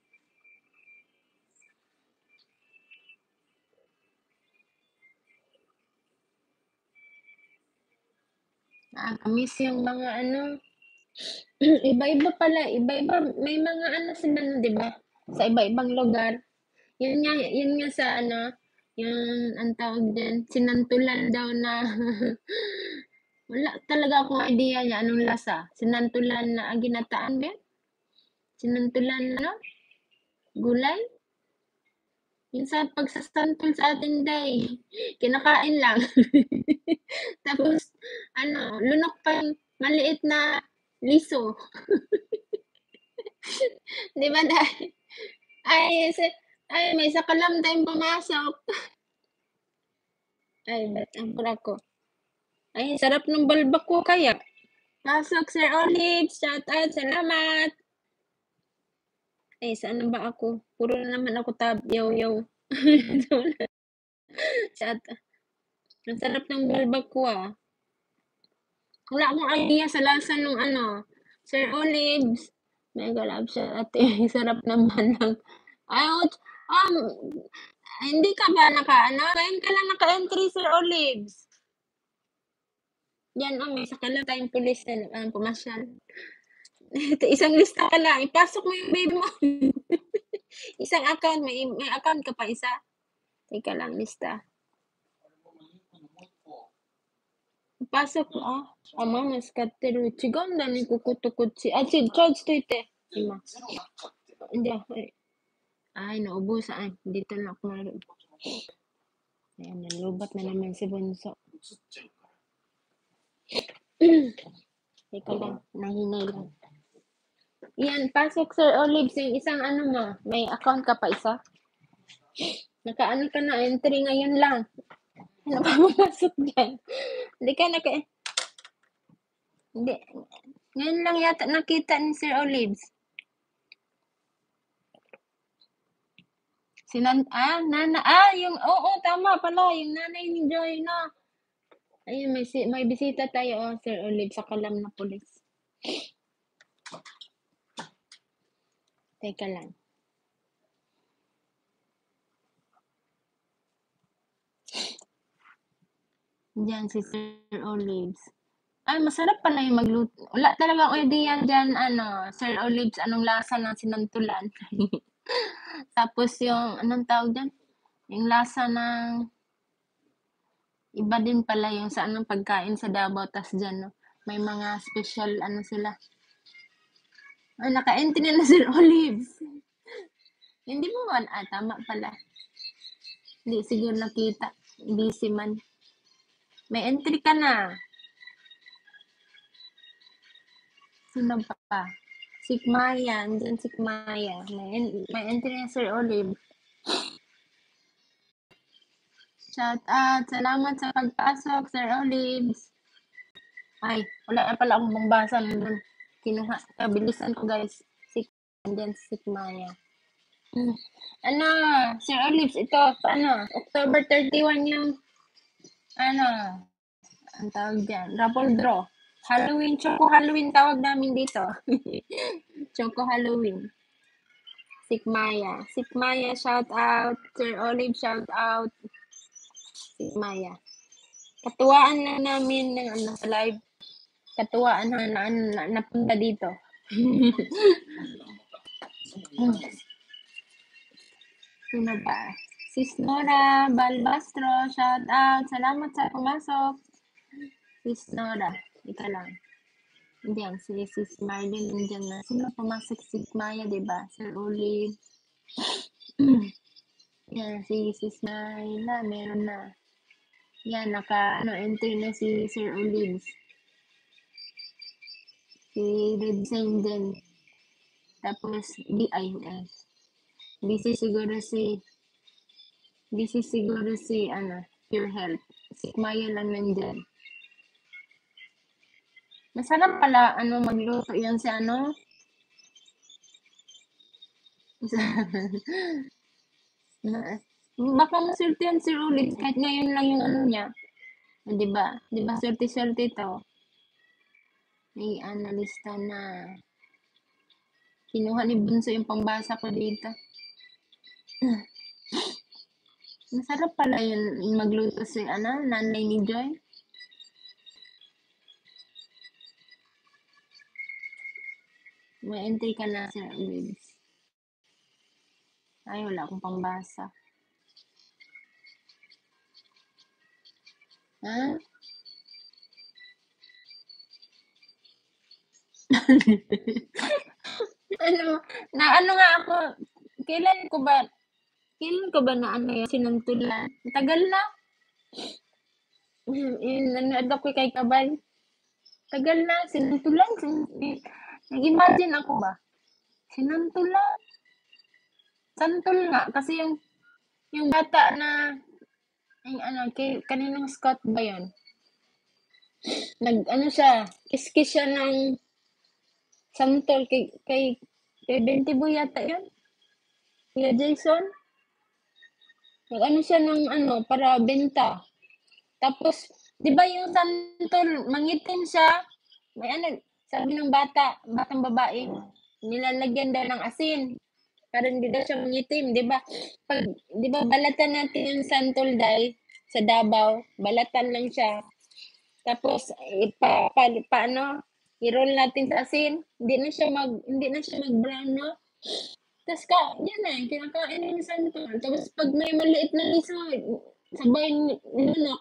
Nakakamiss yung mga ano, iba-iba pala, iba-iba, may mga ano sila, no, di ba? Sa iba-ibang lugar. Yun nga, yun nga sa ano, yung, ang tawag dyan, sinantulan daw na, wala talaga akong idea niya anong lasa. Sinantulan na ah, ginataan ba? Yun? Sinantulan na, ano? Gulay? Yung sa pagsasantol sa atin, day, kinakain lang. Tapos, ano, lunok pa yung maliit na liso. Di ba, day? Ay, si- ay, may sakalam tayong pumasok. Ay, ba't ang pura ko? Ay, sarap ng balbak ko kaya. Pasok, Sir Olive. Shout out. Salamat. Ay, saan na ba ako? Puro na naman ako tab. Yaw, yaw. Shout Ang sarap ng balbak ko ah. Wala akong idea sa lasa ng ano. Sir Olives. Mega love siya ate. Sarap naman ng... Ouch! Um, hindi ka ba naka, ano? Ngayon ka lang naka-entry, Sir Olives. Yan, oh, may sakala tayong pulis na um, pumasyal. Ito, isang lista ka lang. Ipasok mo yung baby mo. Isang account. May, may account ka pa isa. Teka lang, lista. Ipasok mo, ah. Ama, mas katero. Chiganda ni kukutukot si... Ah, si charge to ite. Ima. Hindi ako eh. Ay, naubusan. Dito na ako naroon. Ayan, nalubat na naman si Bunso. Teka lang, nahinay lang. Yan, pasok Sir Olives, yung isang ano mo, may account ka pa isa? Naka-ano ka na, entry ngayon lang. Ano ka pumasok dyan? Hindi ka naka... Hindi. Ngayon lang yata nakita ni Sir Olives. Sinan... Ah, nana... Ah, yung... Oo, oh, oh, tama pala. Yung nanay ni Joy, no? Ayun, may, si, may bisita tayo, oh, Sir Olives, sa kalam na pulis. Teka lang. Diyan si Sir Olives. Ay, masarap pala yung magluto. Wala talaga akong idea dyan, ano, Sir Olives, anong lasa ng sinantulan. Tapos yung, anong tawag dyan? Yung lasa ng, iba din pala yung sa anong pagkain sa Davao, tas dyan, no? May mga special, ano sila. Ay, naka-entry na Sir Olives. Hindi mo man, ah, tama pala. Hindi siguro nakita. Busy man. May entry ka na. Sino pa? Sikmaya. Andyan Sikmaya. May, en- may entry na Sir Olive. Shout out. Salamat sa pagpasok, Sir Olive. Ay, wala na pala akong bambasa nun. Kinuha. Kabilisan ko, guys. Sik, andyan Sikmaya. Hmm. Ano, Sir Olives, ito, ano, October thirty-one yung, ano, ang tawag dyan, raffle draw. Halloween, Choco Halloween tawag namin dito. Choco Halloween. Sikmaya. Sikmaya, shout out. Sir Olive, shout out. Sikmaya. Katuwaan na namin ng ano, sa live. Katuwaan na, na, na napunta dito. Sino ba? Sis Nora Balbastro, shout out. Salamat sa pumasok. Sis Nora, ika lang. Diyan, si Sis Marlene, nandiyan na. Sino pumasok? Sis Maya, diba? Sir Olive. Yan, si Sis Naila, meron na. Yan, naka, ano, entry na si Sir Olive. Si Red Sign din. Tapos, di, ay, ay. Busy siguro si, busy siguro si, ano, Pure Health. Si Maya lang nandyan. Masarap pala, ano, magluto yan si, ano, na, baka maswerte yan si Olive kahit ngayon lang yung ano niya. O, diba? Diba, swerte-swerte to. May analista na. Kinuha ni Bunso yung pambasa ko dito. Masarap pala yun magluto si, ano, nanay ni Joy. May entry ka na, Sir Olive. Ay, wala akong pambasa. Ha? Ano, na ano nga ako, kailan ko ba, kailan ko ba na ano yung sinuntulan? Tagal na. Yun, yun, nanood ako kay Kabal. Tagal na, sinuntulan. Sin, nag-imagine ako ba? Sinuntulan. Santol nga, kasi yung, yung bata na, yung ano, kay, kaninong Scott ba yun? Nag, ano siya, kiskis siya ng santol kay, kay, kay Bentibo yata yun? Kuya Jason? Nag-ano siya ng ano, para benta. Tapos, di ba yung santol, mangitim siya? May ano, sabi ng bata, batang babae, nilalagyan daw ng asin. Para hindi daw siya mangitim, di ba? Pag, di ba, balatan natin yung santol dahil sa Davao, balatan lang siya. Tapos, ipa, pa, pa, ano, i-roll natin sa asin. Hindi na siya mag, hindi na siya mag-brown, no? Tapos ka, yan na, kinakain yung santol. Tapos pag may maliit na liso, sabay lunok.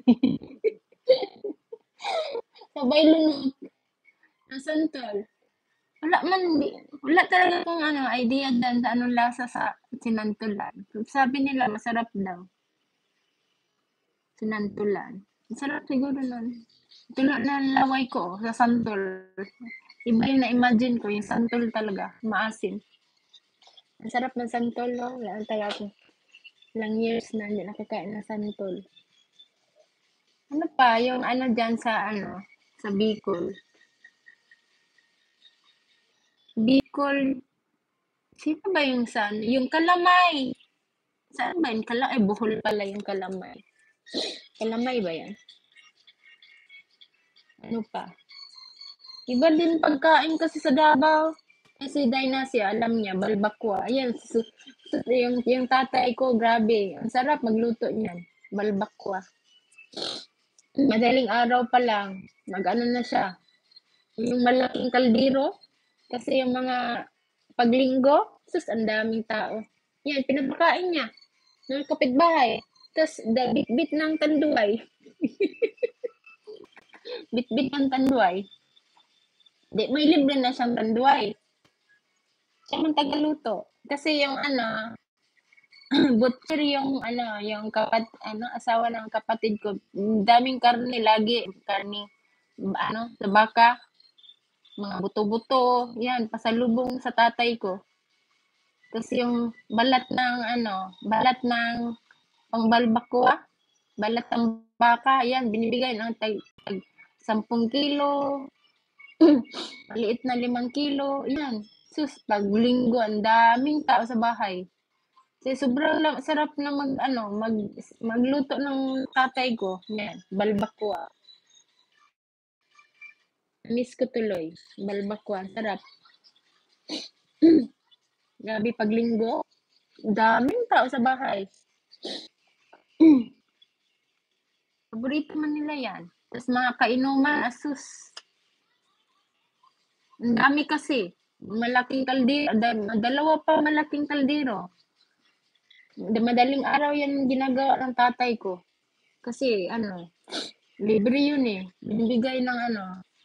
Sabay lunok. Ang santol. Wala man, di, wala talaga kung ano, idea dyan sa anong lasa sa sinantulan. Sabi nila, masarap daw. Sinantulan. Masarap siguro nun. Tulad na laway ko sa santol. Iba yung na-imagine ko, yung santol talaga, maasim. Ang sarap ng santol, no? Wala talaga ako. Ilang years na hindi nakakain ng santol. Ano pa, yung ano dyan sa ano, sa Bicol. Bicol, sino ba yung sa ano? Yung Kalamay. Saan ba yung Kalamay? Ay, Bohol pala yung Kalamay. Kalamay ba yan? Ano pa? Iba din pagkain kasi sa Davao. Kasi Dynasty, alam niya, balbakwa. Ayan, su- su- yung, yung tatay ko, grabe. Ang sarap magluto niyan. Balbakwa. Madaling araw pa lang, mag-ano na siya. Yung malaking kaldero. Kasi yung mga paglinggo, sus, ang daming tao. Yan, pinapakain niya. Ng kapitbahay. Tapos, da, bit-bit ng tanduay. Bit-bit ng tanduay. Di, may libre na siyang tanduay. siya man tagaluto. Kasi yung ano, butcher yung ano, yung kapat ano, asawa ng kapatid ko. Daming karne lagi, karne ano, sa baka, mga buto-buto, yan, pasalubong sa tatay ko. Tapos yung balat ng ano, balat ng pangbalbakwa, balat ng baka, yan, binibigay ng tag, tag sampung kilo, maliit na limang kilo, yan. Sus, pag linggo, ang daming tao sa bahay. Kasi sobrang la- sarap na mag, ano, mag, magluto ng tatay ko. Yan, balbakwa. Miss ko tuloy. Balbakwa, sarap. Grabe, pag linggo, daming tao sa bahay. Paborito man nila yan. Tapos mga kainuman, asus. Ang dami kasi. Malaking kaldero. Da- dalawa pa malaking kaldero. Madaling araw yan ginagawa ng tatay ko. Kasi ano, libre yun eh. Binibigay ng ano,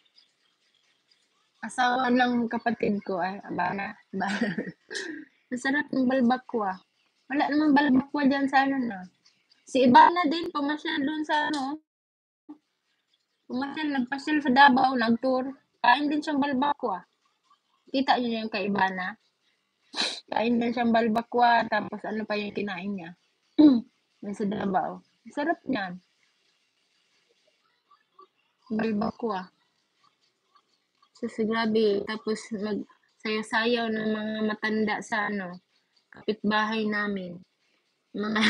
asawa ng kapatid ko. Ay, bana. Bana. Masarap ng balbakwa. Wala namang balbakwa dyan sa ano na. Si Ibana din, pumasyal doon sa ano. Pumasyal, nagpasyal sa Davao, nag-tour. Kain din siyang balbakwa. Kita niyo yung kay Ibana. Kain din siyang balbakwa, tapos ano pa yung kinain niya. Yung sa Davao. Sarap niyan. Balbakwa. So, so, grabe. Tapos mag sayaw-sayaw ng mga matanda sa ano, kapitbahay namin. Mga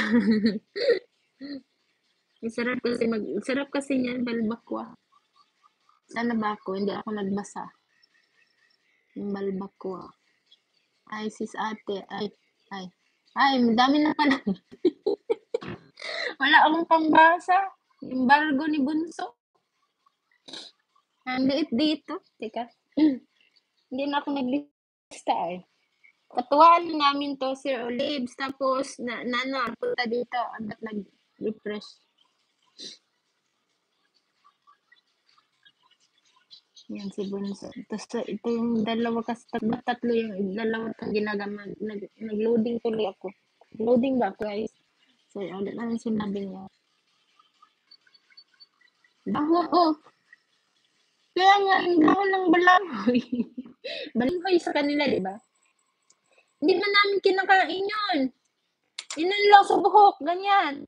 sarap kasi mag sarap kasi niyan balbakwa. Sana ba ako? Hindi ako nagbasa. Yung balbakwa. Ay, sis ate. Ay, ay. Ay, madami na pala. Wala akong pambasa. Yung bargo ni Bunso. Ang liit dito. Teka. Hindi na ako naglista eh. Katuwaan namin to, Sir Olives. Tapos, na, na ano, punta dito. Ba't nag-refresh? Yan si Bunso. Tapos, ito yung dalawa kasi, tatlo, tatlo yung dalawa itong ginagama. Nag, nag-loading tuloy ako. Loading ba, guys? So, ulit na lang sinabi niya. Bango, oh. Kaya nga, ang bango ng balanghoy. Balanghoy sa kanila, di ba? Hindi man namin kinakain yun. Yun lang sa buhok, ganyan.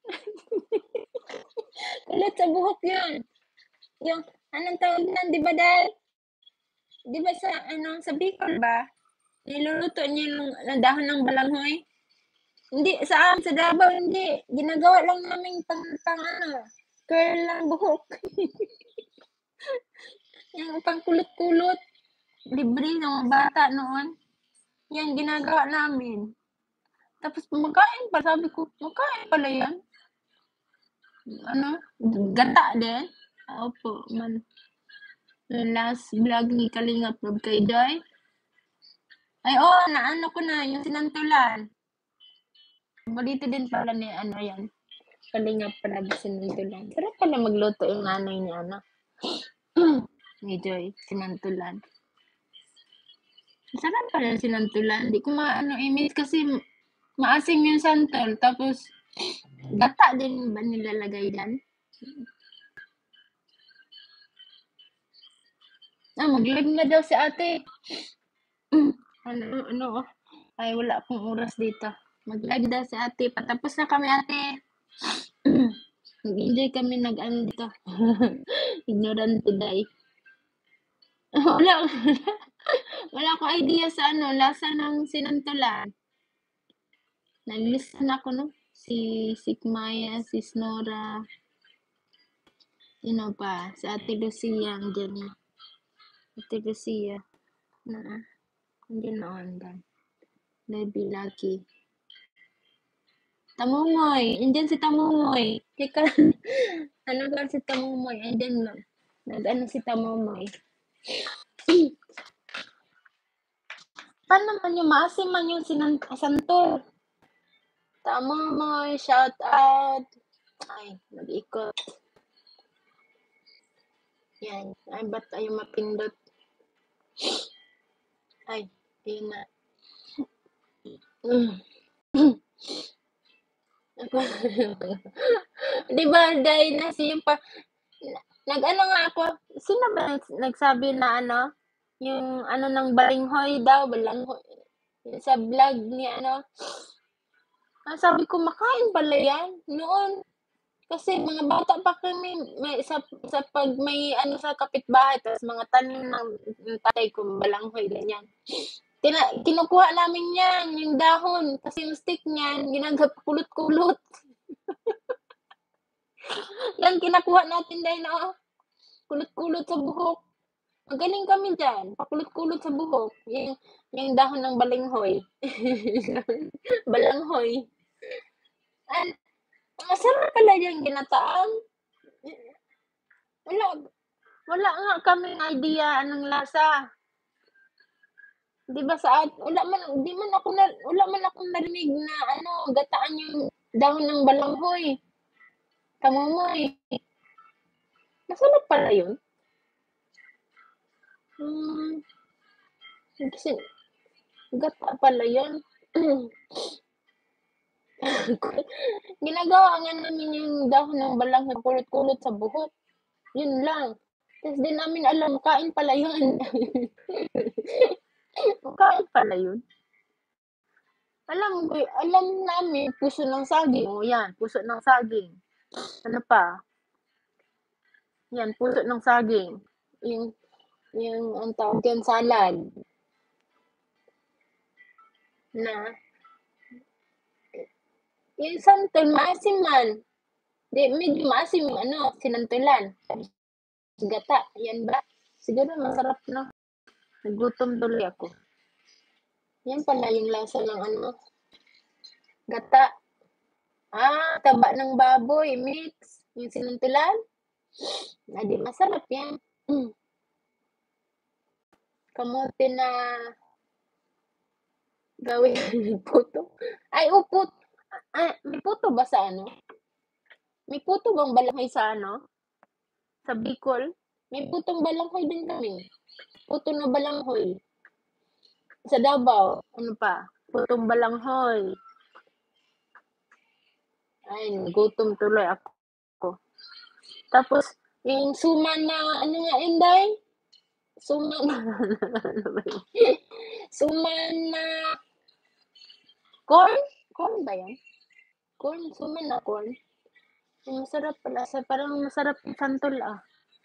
Kulit sa buhok yun. Yung, anong tawag na, di ba dahil? Di ba sa, ano, sa Bicol ba? Niluluto niyo yung ng dahon ng balanghoy? Hindi, sa amin, sa Davao, hindi. Ginagawa lang namin pang, pang ano, curl lang buhok. Yung pang kulot-kulot. Libre ng mga bata noon. Yan, ginagawa namin. Tapos, kumakain pa. Sabi ko, makain pala yan. Ano? Gata din. Opo, man. Yung last vlog ni Kalinga Prob kay Joy. Ay, oo, oh, naano ko na, yung sinantulan. Balito din pala ni ano yan. Kalinga Prob sinantulan. Sarap pala magluto yung nanay niya, ano. Ni Joy, sinantulan. Sarap pala yung sinantulan. Hindi ko maano i-miss kasi maasim yung santol. Tapos, gata din ba nilalagay dyan? Ah, mag-live na daw si ate. ano, ano, ay wala akong oras dito. Mag-live daw si ate. Patapos na kami ate. Nag-enjoy kami nag-ano dito. Ignorant today. wala, wala akong idea sa ano, lasa ng sinantulan. Nag-listen ako, no? Si Sikmaya, si Snora. Sino pa? Si Ate Lucia, andyan na. Ate Lucia. Na, andyan na ondan. Baby Lucky. Tamumoy. Andyan si Tamumoy. Teka. ano ba si Tamumoy? Andyan na. Nag-ano si Tamumoy. Paano man yung maasim man yung sinan- santol? Tamumoy, shout out. Ay, nag-ikot. Yan. Ay, ba't ayaw mapindot? Ay, yun na. Hmm. Di ba dahil na si yung pa nag-ano nga ako, sino ba nags nagsabi na ano, yung ano ng balinghoy daw, balanghoy sa vlog ni ano, ang sabi ko, "Makain pala 'yan noon." Kasi mga bata pa kami may sa sa 'pag may ano sa kapitbahay ta's mga tanim ng ng tatay ko balanghoy, ganyan. Tina kinukuha namin 'yan, yung dahon, kasi yung stick niyan ginagawa kulot-kulot. 'Yan kinakuha natin dahil oo, kulot-kulot sa buhok. Magaling kami diyan, pakulot-kulot sa buhok, yung yung dahon ng balinghoy. Balanghoy. An masarap pala yung ginataan. Wala wala nga kaming idea anong lasa. 'Di ba sa at wala man 'di man ako na wala man akong narinig na ano, gataan yung dahon ng balanghoy, kamomoy. Masarap pala yun. Hmm, kasi gata pala yun. Ginagawa nga namin yung dahon ng balanghoy kulot-kulot sa buhok, yun lang. Tas 'di namin alam kain pala yun. Kain pala yun. Alam ko alam namin puso ng saging, oh, 'yan puso ng saging. Ano pa? 'Yan puso ng saging, yung yung anong tawag diyan, salad. Na yung santol maasim man, 'di medyo maasim yung ano, sinantulan. Gata, 'yan ba? Siguro masarap 'no? Nagutom tuloy ako. 'Yan pala yung lasa ng ano, gata. Ah, taba ng baboy mix, yung sinuntulan? Ah, 'di masarap 'yan. Hmm. Kamote na gawing puto. Ay, o put ah, may puto ba sa ano? May puto bang balanghoy sa ano, sa Bicol? May putong balanghoy din kami. Puto na balanghoy. Sa Davao, ano pa? Putong balanghoy. Ay, nagutom tuloy ako. Tapos, yung suman na ano nga yun, Day? Suman ano ba yun? Suman na corn? Corn ba yan? Corn, suman na corn. Ang masarap pala sa parang masarap yung santol, ah.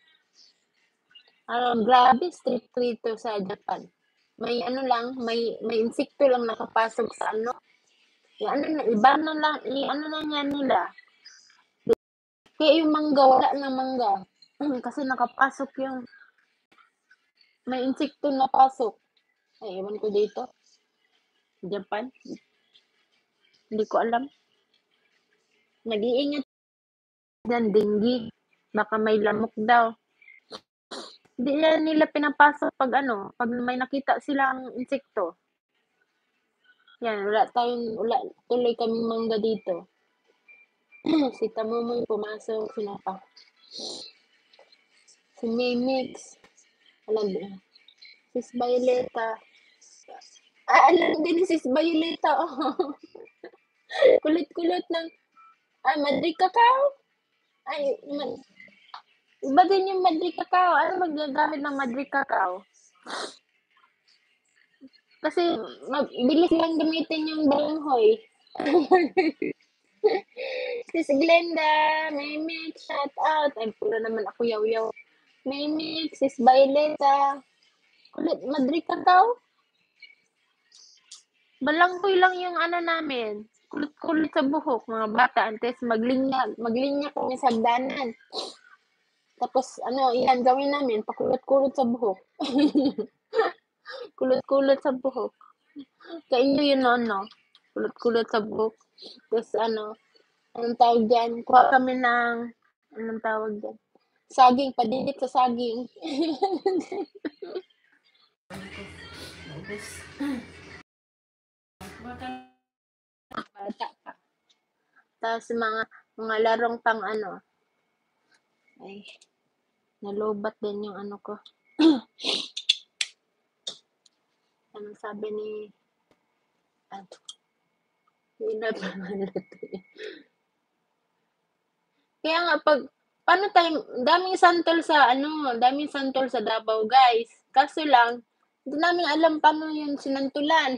Ah, grabe strict dito sa Japan. May ano lang, may may insekto lang nakapasok sa ano, yung ano na iba na lang i-ano lang yan nila. Kaya yung mangga, wala ng mangga. Kasi nakapasok yung may insekto na pasok. Ay, ewan ko dito. Japan. Hindi ko alam. Nag-iingat diyan, dengue. Baka may lamok daw. Hindi na nila pinapasok pag ano, pag may nakita silang insekto. Yan, wala tayong, wala tuloy kaming mangga dito. Si Tamomoy pumasok, sino pa? Si Mimix, alam mo, Sis Violeta. Ah, alam din ni Sis Violeta, oh. Kulit-kulit ng, ah, Madre Cacao? Ay, man, iba din yung Madre Cacao. Ano magagamit ng Madre Cacao? Kasi mabilis lang gamitin yung balanghoy. Sis Glenda, Mimix, shout out. Ay, puro naman ako yaw-yaw. Mimix, Sis Violeta. Kulit, Madre Cacao? Balanghoy lang yung ano namin. Kulit-kulit sa buhok, mga bata. Antes maglinya, maglinya kami sa hagdanan. Tapos, ano, yan, gawin namin, pakulot-kulot sa buhok. Kulot-kulot sa buhok. Kainyo yun noon, no? Kulot-kulot sa buhok. Tapos, ano, anong tawag dyan? Kuha kami ng, anong tawag dyan? Saging, padidit sa saging. Bata pa. Tapos, mga, mga larong pang ano, ay, nalobat din yung ano ko. Anong sabi ni, ano, Hirap maluto eh. Kaya nga 'pag paano tayo daming santol sa ano, daming santol sa Davao guys, kaso lang, di namin alam paano yun sinantulan.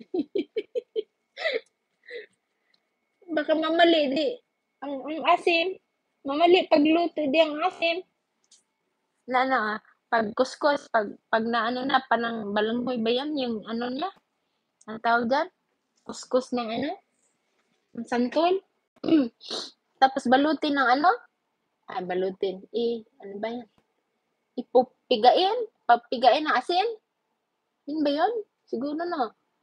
Baka mamali di ang ang asim, mamali pagluto di ang asim. Na ano, ah, 'pag kuskus 'pag 'pag naano na panang balanghoy ba yan yung ano niya, anong tawag diyan? Kuskus ng ano, ng santol. Tapos balutin ng ano, ah, balutin, i ano ba yan, ipupigain, papigain ng asin? Yun ba yun? Siguro 'no?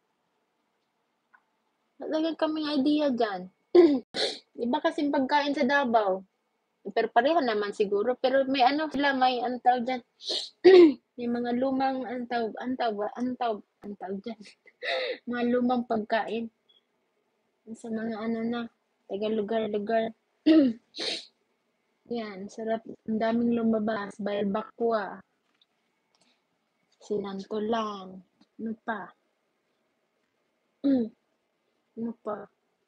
Wala kaming idea diyan. Iba kasing pagkain sa Davao. Pero pareho naman siguro, pero may ano sila, may anong tawag diyan, may mga lumang anong tawag anong tawag ba anong tawag anong tawag diyan, mga lumang pagkain. Sa mga ano na, taga lugar-lugar. Yan, sarap, ang daming lumabas, balbakwa, sinantulan, ano pa? Ano pa?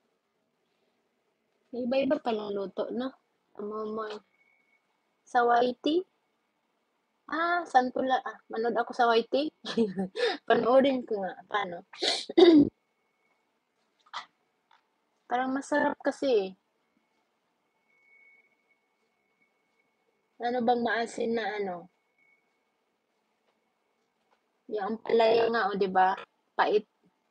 Iba-iba palang luto 'no, amoy-amoy. Sa Waiti? Ah, santula ah, manood ako sa Waiti. Panoorin ko nga, paano? Parang masarap kasi eh. Ano bang maasim na ano? Yung ampalaya nga, o 'di ba? Pait.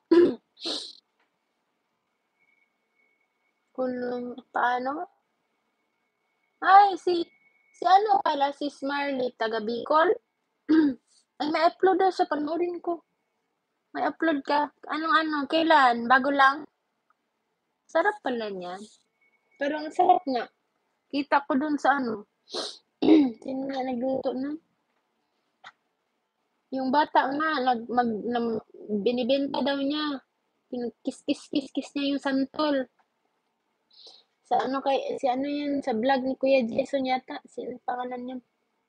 Kulong paano? Ay, si si ano pala, si Smarley, taga Bicol. Ay, may upload daw siya, panoorin ko. May upload ka. Anong ano, kailan? Bago lang? Sarap pala niyan. Pero ang sarap nga. Kita ko dun sa ano, sino nga nagluto nun? Yung bata nga, nag, mag, nam, binibenta daw niya. Kiss-kiss-kiss-kiss niya yung santol. Sa ano kay, si ano yun, sa vlog ni Kuya Jason yata. Sino pangalan niya?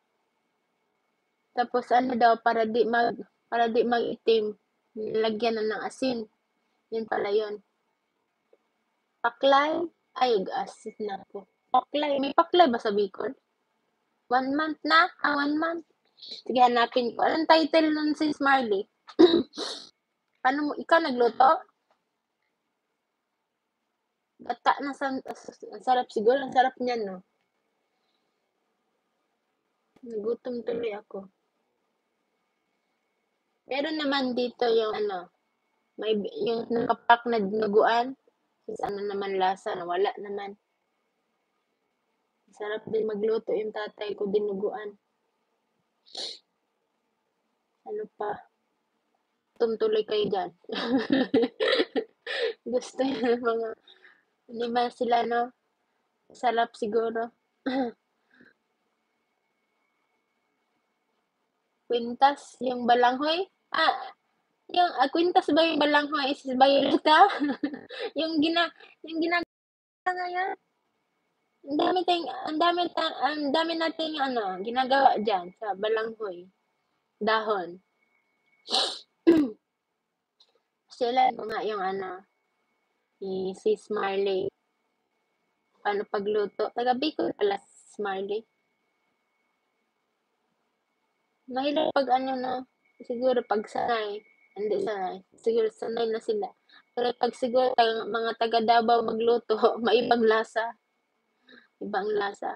Tapos ano daw, para di mag, para di mag-itim, lagyan na ng asin. Yun pala yun. Paklay? Ay, asin na po. Paklay. May paklay ba sa Bicol? One month na? Ah, one month. Sige, hanapin ko. Anong title nun si Smiley? Paano mo, ikaw nagluto? Gata na sa, ang sarap siguro, ang sarap niyan, no? Nagutom tuloy ako. Meron naman dito yung ano, may yung nakapak na dinuguan. Tapos ano naman lasa, nawala naman. Sarap din magluto yung tatay ko, dinuguan. Ano pa? Tumtuloy kayo dyan. Gusto yung mga, di ba sila, no? Sarap siguro. Kwintas, yung balanghoy. Ah, yung ah, kwintas ba yung balanghoy is Violeta? yung gina, yung ginagawa ngayon. Ang dami tayong, ang dami, ta- ang dami nating ano, ginagawa dyan sa balanghoy. Dahon. Sila ko nga yung ano, si Sis Marley. Paano pagluto? Taga Bicol pala si Marley. Mahirap pag ano na, siguro pag sanay. Hindi sanay. Siguro sanay na sila. Pero pag siguro tag- mga taga Davao magluto, maibang lasa. Ibang lasa.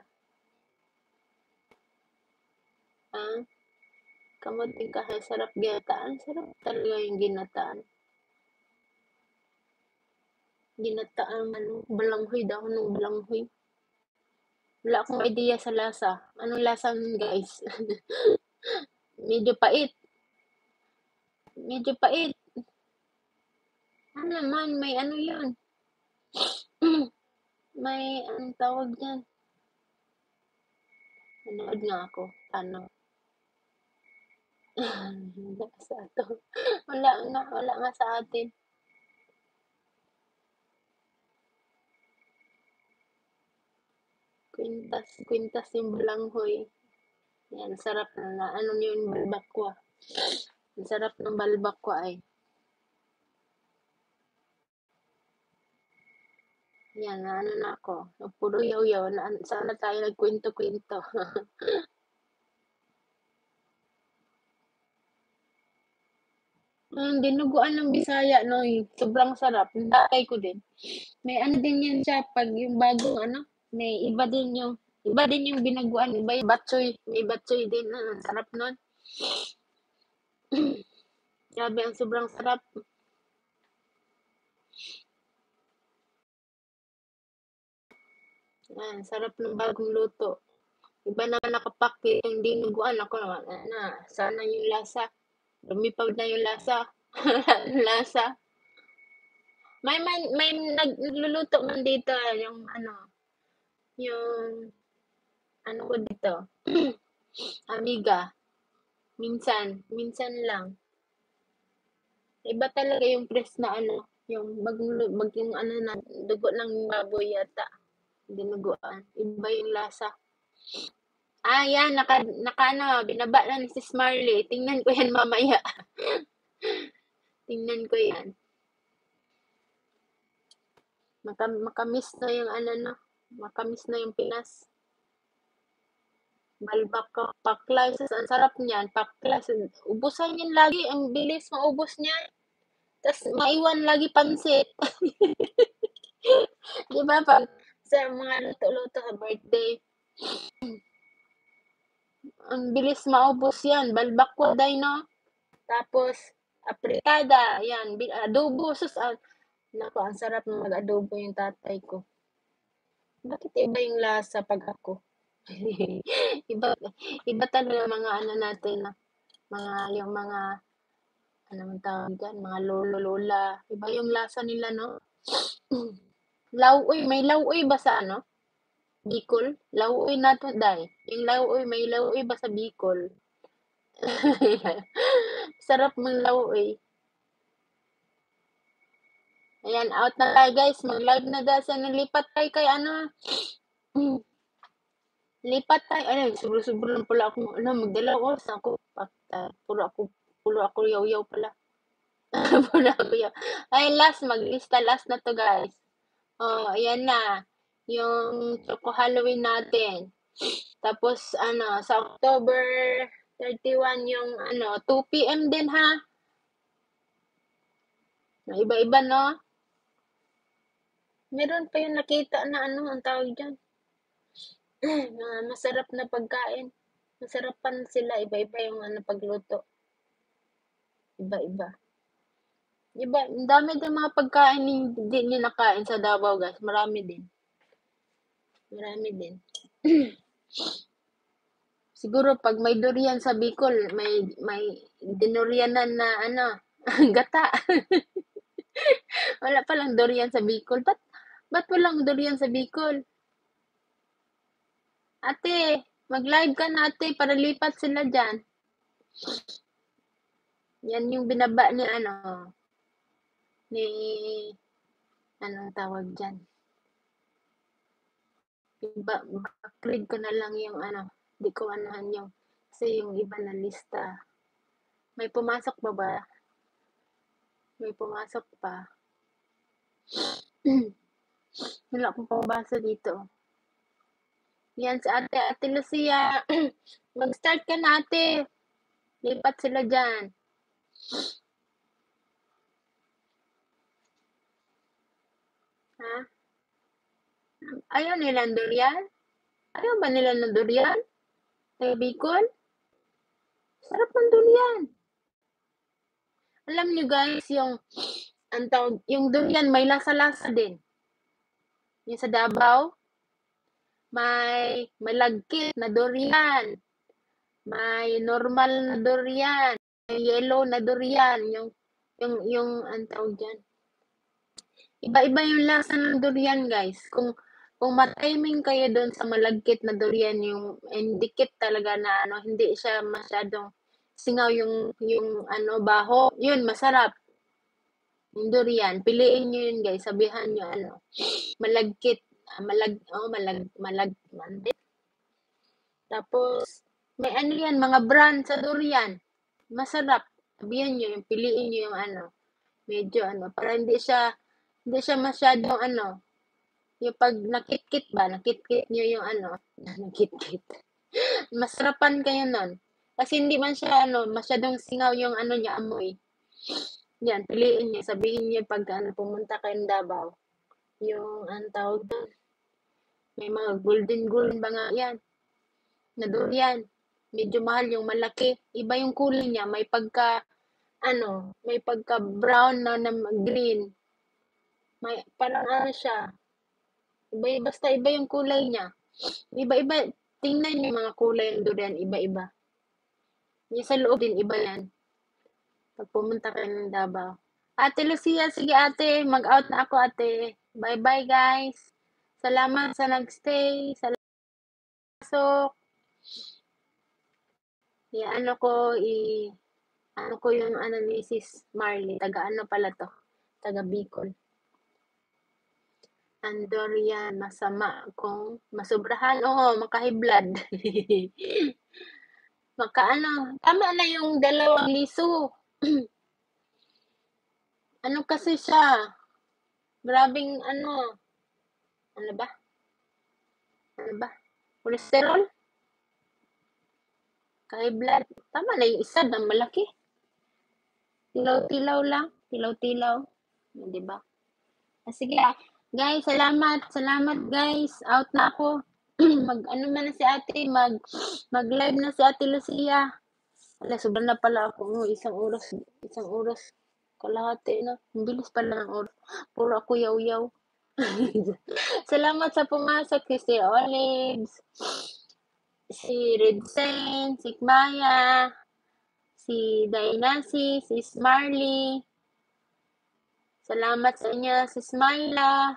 Ah, kamuting kahay, sarap ginataan. Sarap talaga yung ginataan. Ginataang ano, balanghoy, dahon ng balanghoy. Wala akong idea sa lasa. Anong lasa nun, guys? Medyo pait. Medyo pait. Ano naman, may ano yun. may, anong tawag dyan? Nanood nga ako. Ano? Wala sa ato. Wala nga, wala nga sa atin. Kwintas, kwintas yung balanghoy. Yan, sarap na, na ano yun, balbakwa. Ang sarap ng balbakwa ay. Yan, na ano na ako, puro yaw-yaw na sana tayo nagkuwento-kuwento. Hmm, dinuguan ng Bisaya 'no, yung sobrang sarap, na-try ko din. May ano din yan siya 'pag yung bagong ano, may iba din yung iba din yung binaguan, iba yung batchoy, may batchoy din, ah, ang sarap nun. Grabe ang sobrang sarap. Yan, sarap ng bagong luto. Iba naman nakapake yung dinuguan, ako naman, ah, na sana yung lasa, lumipad na yung lasa, lasa. May may may nag nagluluto man dito, yung ano, yung ano ko dito, amiga, minsan, minsan lang. Iba talaga yung press na ano, yung maglu mag yung ano na dugo ng baboy yata, dinuguan, iba yung lasa. Ah, yan naka naka-ano, binaba na ni Sis Marley, tingnan ko yan mamaya. Tingnan ko yan. Maka makamis na yung ano 'no, makamis na yung Pinas. Balbaka pakla, sus ang sarap niyan, pakla, ubusan yan lagi, ang bilis maubos niyan. Tas maiwan lagi pansit. 'Di ba 'pag sa mga luto-luto sa birthday, ang bilis maubos yan, balbakwa day 'no. Tapos apritada, yan, bi adobo, sus ah, naku ang sarap ng mag-adobo yung tatay ko. Bakit iba yung lasa 'pag ako? Iba iba talaga mga ano natin na, mga yung mga ano bang tawag diyan, mga lolo, lola, iba yung lasa nila 'no? Lauoy, may lauoy ba sa ano, Bicol? Lauoy nato day, yung lauoy, may lauoy ba sa Bicol? Sarap ng lauoy. Ayan, out na tayo guys, mag-live na daw sa lipat tayo kay ano, lipat tayo, ano, sobra-sobra lang pala akong ano, magdalawang oras ako, patay, puro ako, puro ako yaw-yaw pala. Puro ako yaw. Ay, last, maglista, last na to guys. Oh, ayan na, yung Choco Halloween natin. Tapos, ano, sa October thirty-one yung, ano, two P M din ha. Iba-iba, no? Meron pa yung nakita na, ano, ang tawag dyan. Mga masarap na pagkain. Masarapan sila, iba-iba yung ano, pagluto. Iba-iba. Iba, ang dami din mga pagkain hindi nyo nakain sa Davao guys. Marami din. Marami din. Siguro pag may durian sa Bicol, may may dinurianan na ano, gata. Wala palang durian sa Bicol. Ba't, ba't walang durian sa Bicol? Ate, mag-live ka na ate para lipat sila dyan. Yan yung binaba ni ano, ni, anong tawag dyan? Iba, backread ko na lang yung ano, di ko anahan yung, kasi yung iba na lista. May pumasok ba ba? May pumasok pa. Wala akong pabasa dito. Yan si ate, ate Lucia. Mag-start ka na ate. Lipat sila dyan. Ha? Ayaw nila ng durian? Ayaw ba nila ng durian? Taga Bicol? Sarap ng durian. Alam niyo guys, yung ang tawag, yung durian may lasa-lasa din. Yung sa Davao, may malagkit na durian. May normal na durian. May yellow na durian. Yung, yung, yung, ang tawag dyan. Iba-iba yung lasa ng durian guys. Kung, kung matiming kayo doon sa malagkit na durian, yung indikit talaga na ano, hindi siya masyadong singaw yung, yung ano, baho, yun, masarap. Yung durian, piliin nyo yun guys, sabihan nyo ano, malagkit, ah, malag, oh, malag, malag, malag. Tapos, may ano yan, mga brand sa durian, masarap. Sabihan nyo, yung piliin nyo yung ano, medyo ano, para hindi siya, hindi siya masyadong ano, Yung 'pag nakit-kit ba, nakit-kit niyo yung ano, nakit-kit. Masarapan kayo nun. Kasi hindi man siya ano, masyadong singaw yung ano niya, amoy. Yan, piliin niyo, sabihin niyo pagka ano, pumunta kayong Davao, yung anong tawag dun, may mga golden golden ba nga yan, na durian. Medyo mahal yung malaki. Iba yung kulay niya, may pagka ano, may pagka-brown na, na green. May parang ano siya, iba basta iba yung kulay niya. Iba-iba, tingnan niyo yung mga kulay ng durian, iba-iba. Yung sa loob din, iba yan. Pag pumunta kayo ng Davao. Ate Lucia, sige ate, mag-out na ako ate. Bye-bye guys. Salamat sa nagstay. Salamat sa i ano ko, i ano ko yung ano ni Sis Marley. Taga ano pala to? Taga Bicol. Ang durian, masama kung masobrahan. Oo, maka-high blood. Maka-ano, tama na yung dalawang liso. Ano kasi siya, grabing ano, ano ba? Ano ba? Cholesterol? High blood. Tama na yung isa na malaki. Tilaw-tilaw lang. Tilaw-tilaw. Di ba? Ah, sige ah. Guys, salamat. Salamat guys. Out na ako. mag ano man na si ate. Mag mag live na si ate Lucia. Ala, sobrang na pala ako. Isang oras. Isang oras. Kalahati na. Ang bilis pala ng oras. Puro ako yaw-yaw. Salamat sa pumasok. Si Olives. Si Redsen. Si Maya. Si Dainasi, si Marley. Salamat sa inyo, si Smila.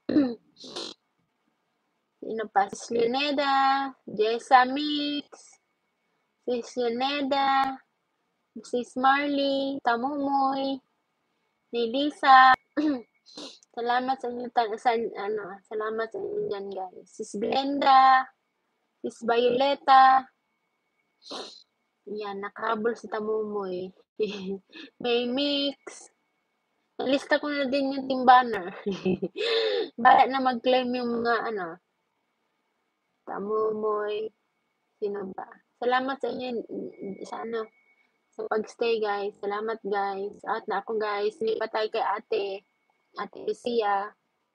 Sino pa? Si Leoneda, Jessa Mix, si Leoneda, si Marley, Tamumoy, ni Lisa. Salamat sa inyo, sa, ano, salamat sa inyo dyan, guys. Si Glenda, si Violeta. Yan, nakahabol si Tamumoy. May Mix. Nalista ko na din yung team banner. Bala na mag-claim yung mga ano. Tamumoy. Sino ba? Salamat sa inyo sa ano, sa pag-stay guys. Salamat guys. Out na ako guys. Lipat tayo kay ate. Ate Lucia.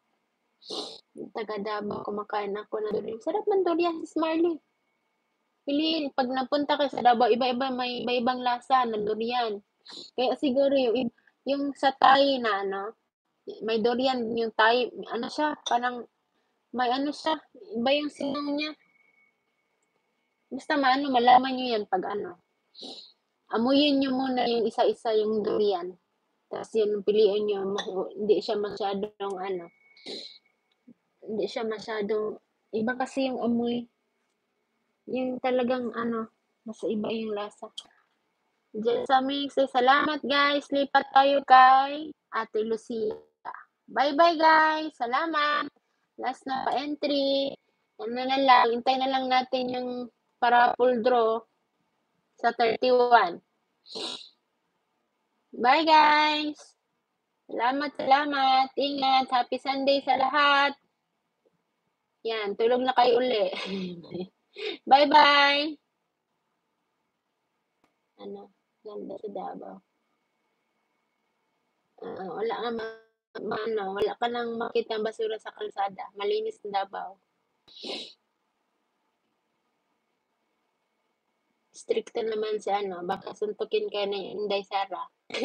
Taga Davao, kumakain ako na durian. Sarap man durian si Marley. Piliin, pag napunta kayo sa Davao, iba-iba, may iba-ibang lasa ng durian. Kaya siguro yung, yung sa Thai na ano, may durian yung Thai, ano siya, parang, may ano siya, iba yung singaw niya. Basta maano, malaman nyo yan pag ano. Amuyin nyo muna yung isa-isa yung durian. Tapos yun, piliin nyo, hindi siya masyadong ano, hindi siya masyadong, iba kasi yung amoy. Yung talagang ano, mas iba yung lasa. Diyan sa mix, salamat guys. Lipat tayo kay Ate Lucia. Bye-bye guys. Salamat. Last na pa-entry. Ano na lang, hintay na lang natin yung para full draw sa thirty-one. Bye guys. Salamat, salamat. Ingat. Happy Sunday sa lahat. Yan, tulog na kayo uli. Bye-bye. Ano, ganda sa Davao. Uh, wala nga ma, ma, ano, wala ka nang makita basura sa kalsada. Malinis na Davao. Stricto naman si ano, baka suntukin ka na yung Inday Sara.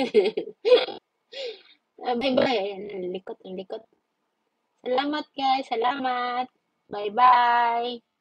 Bye-bye. Ayan, likot, likot. Salamat guys, salamat. Bye-bye.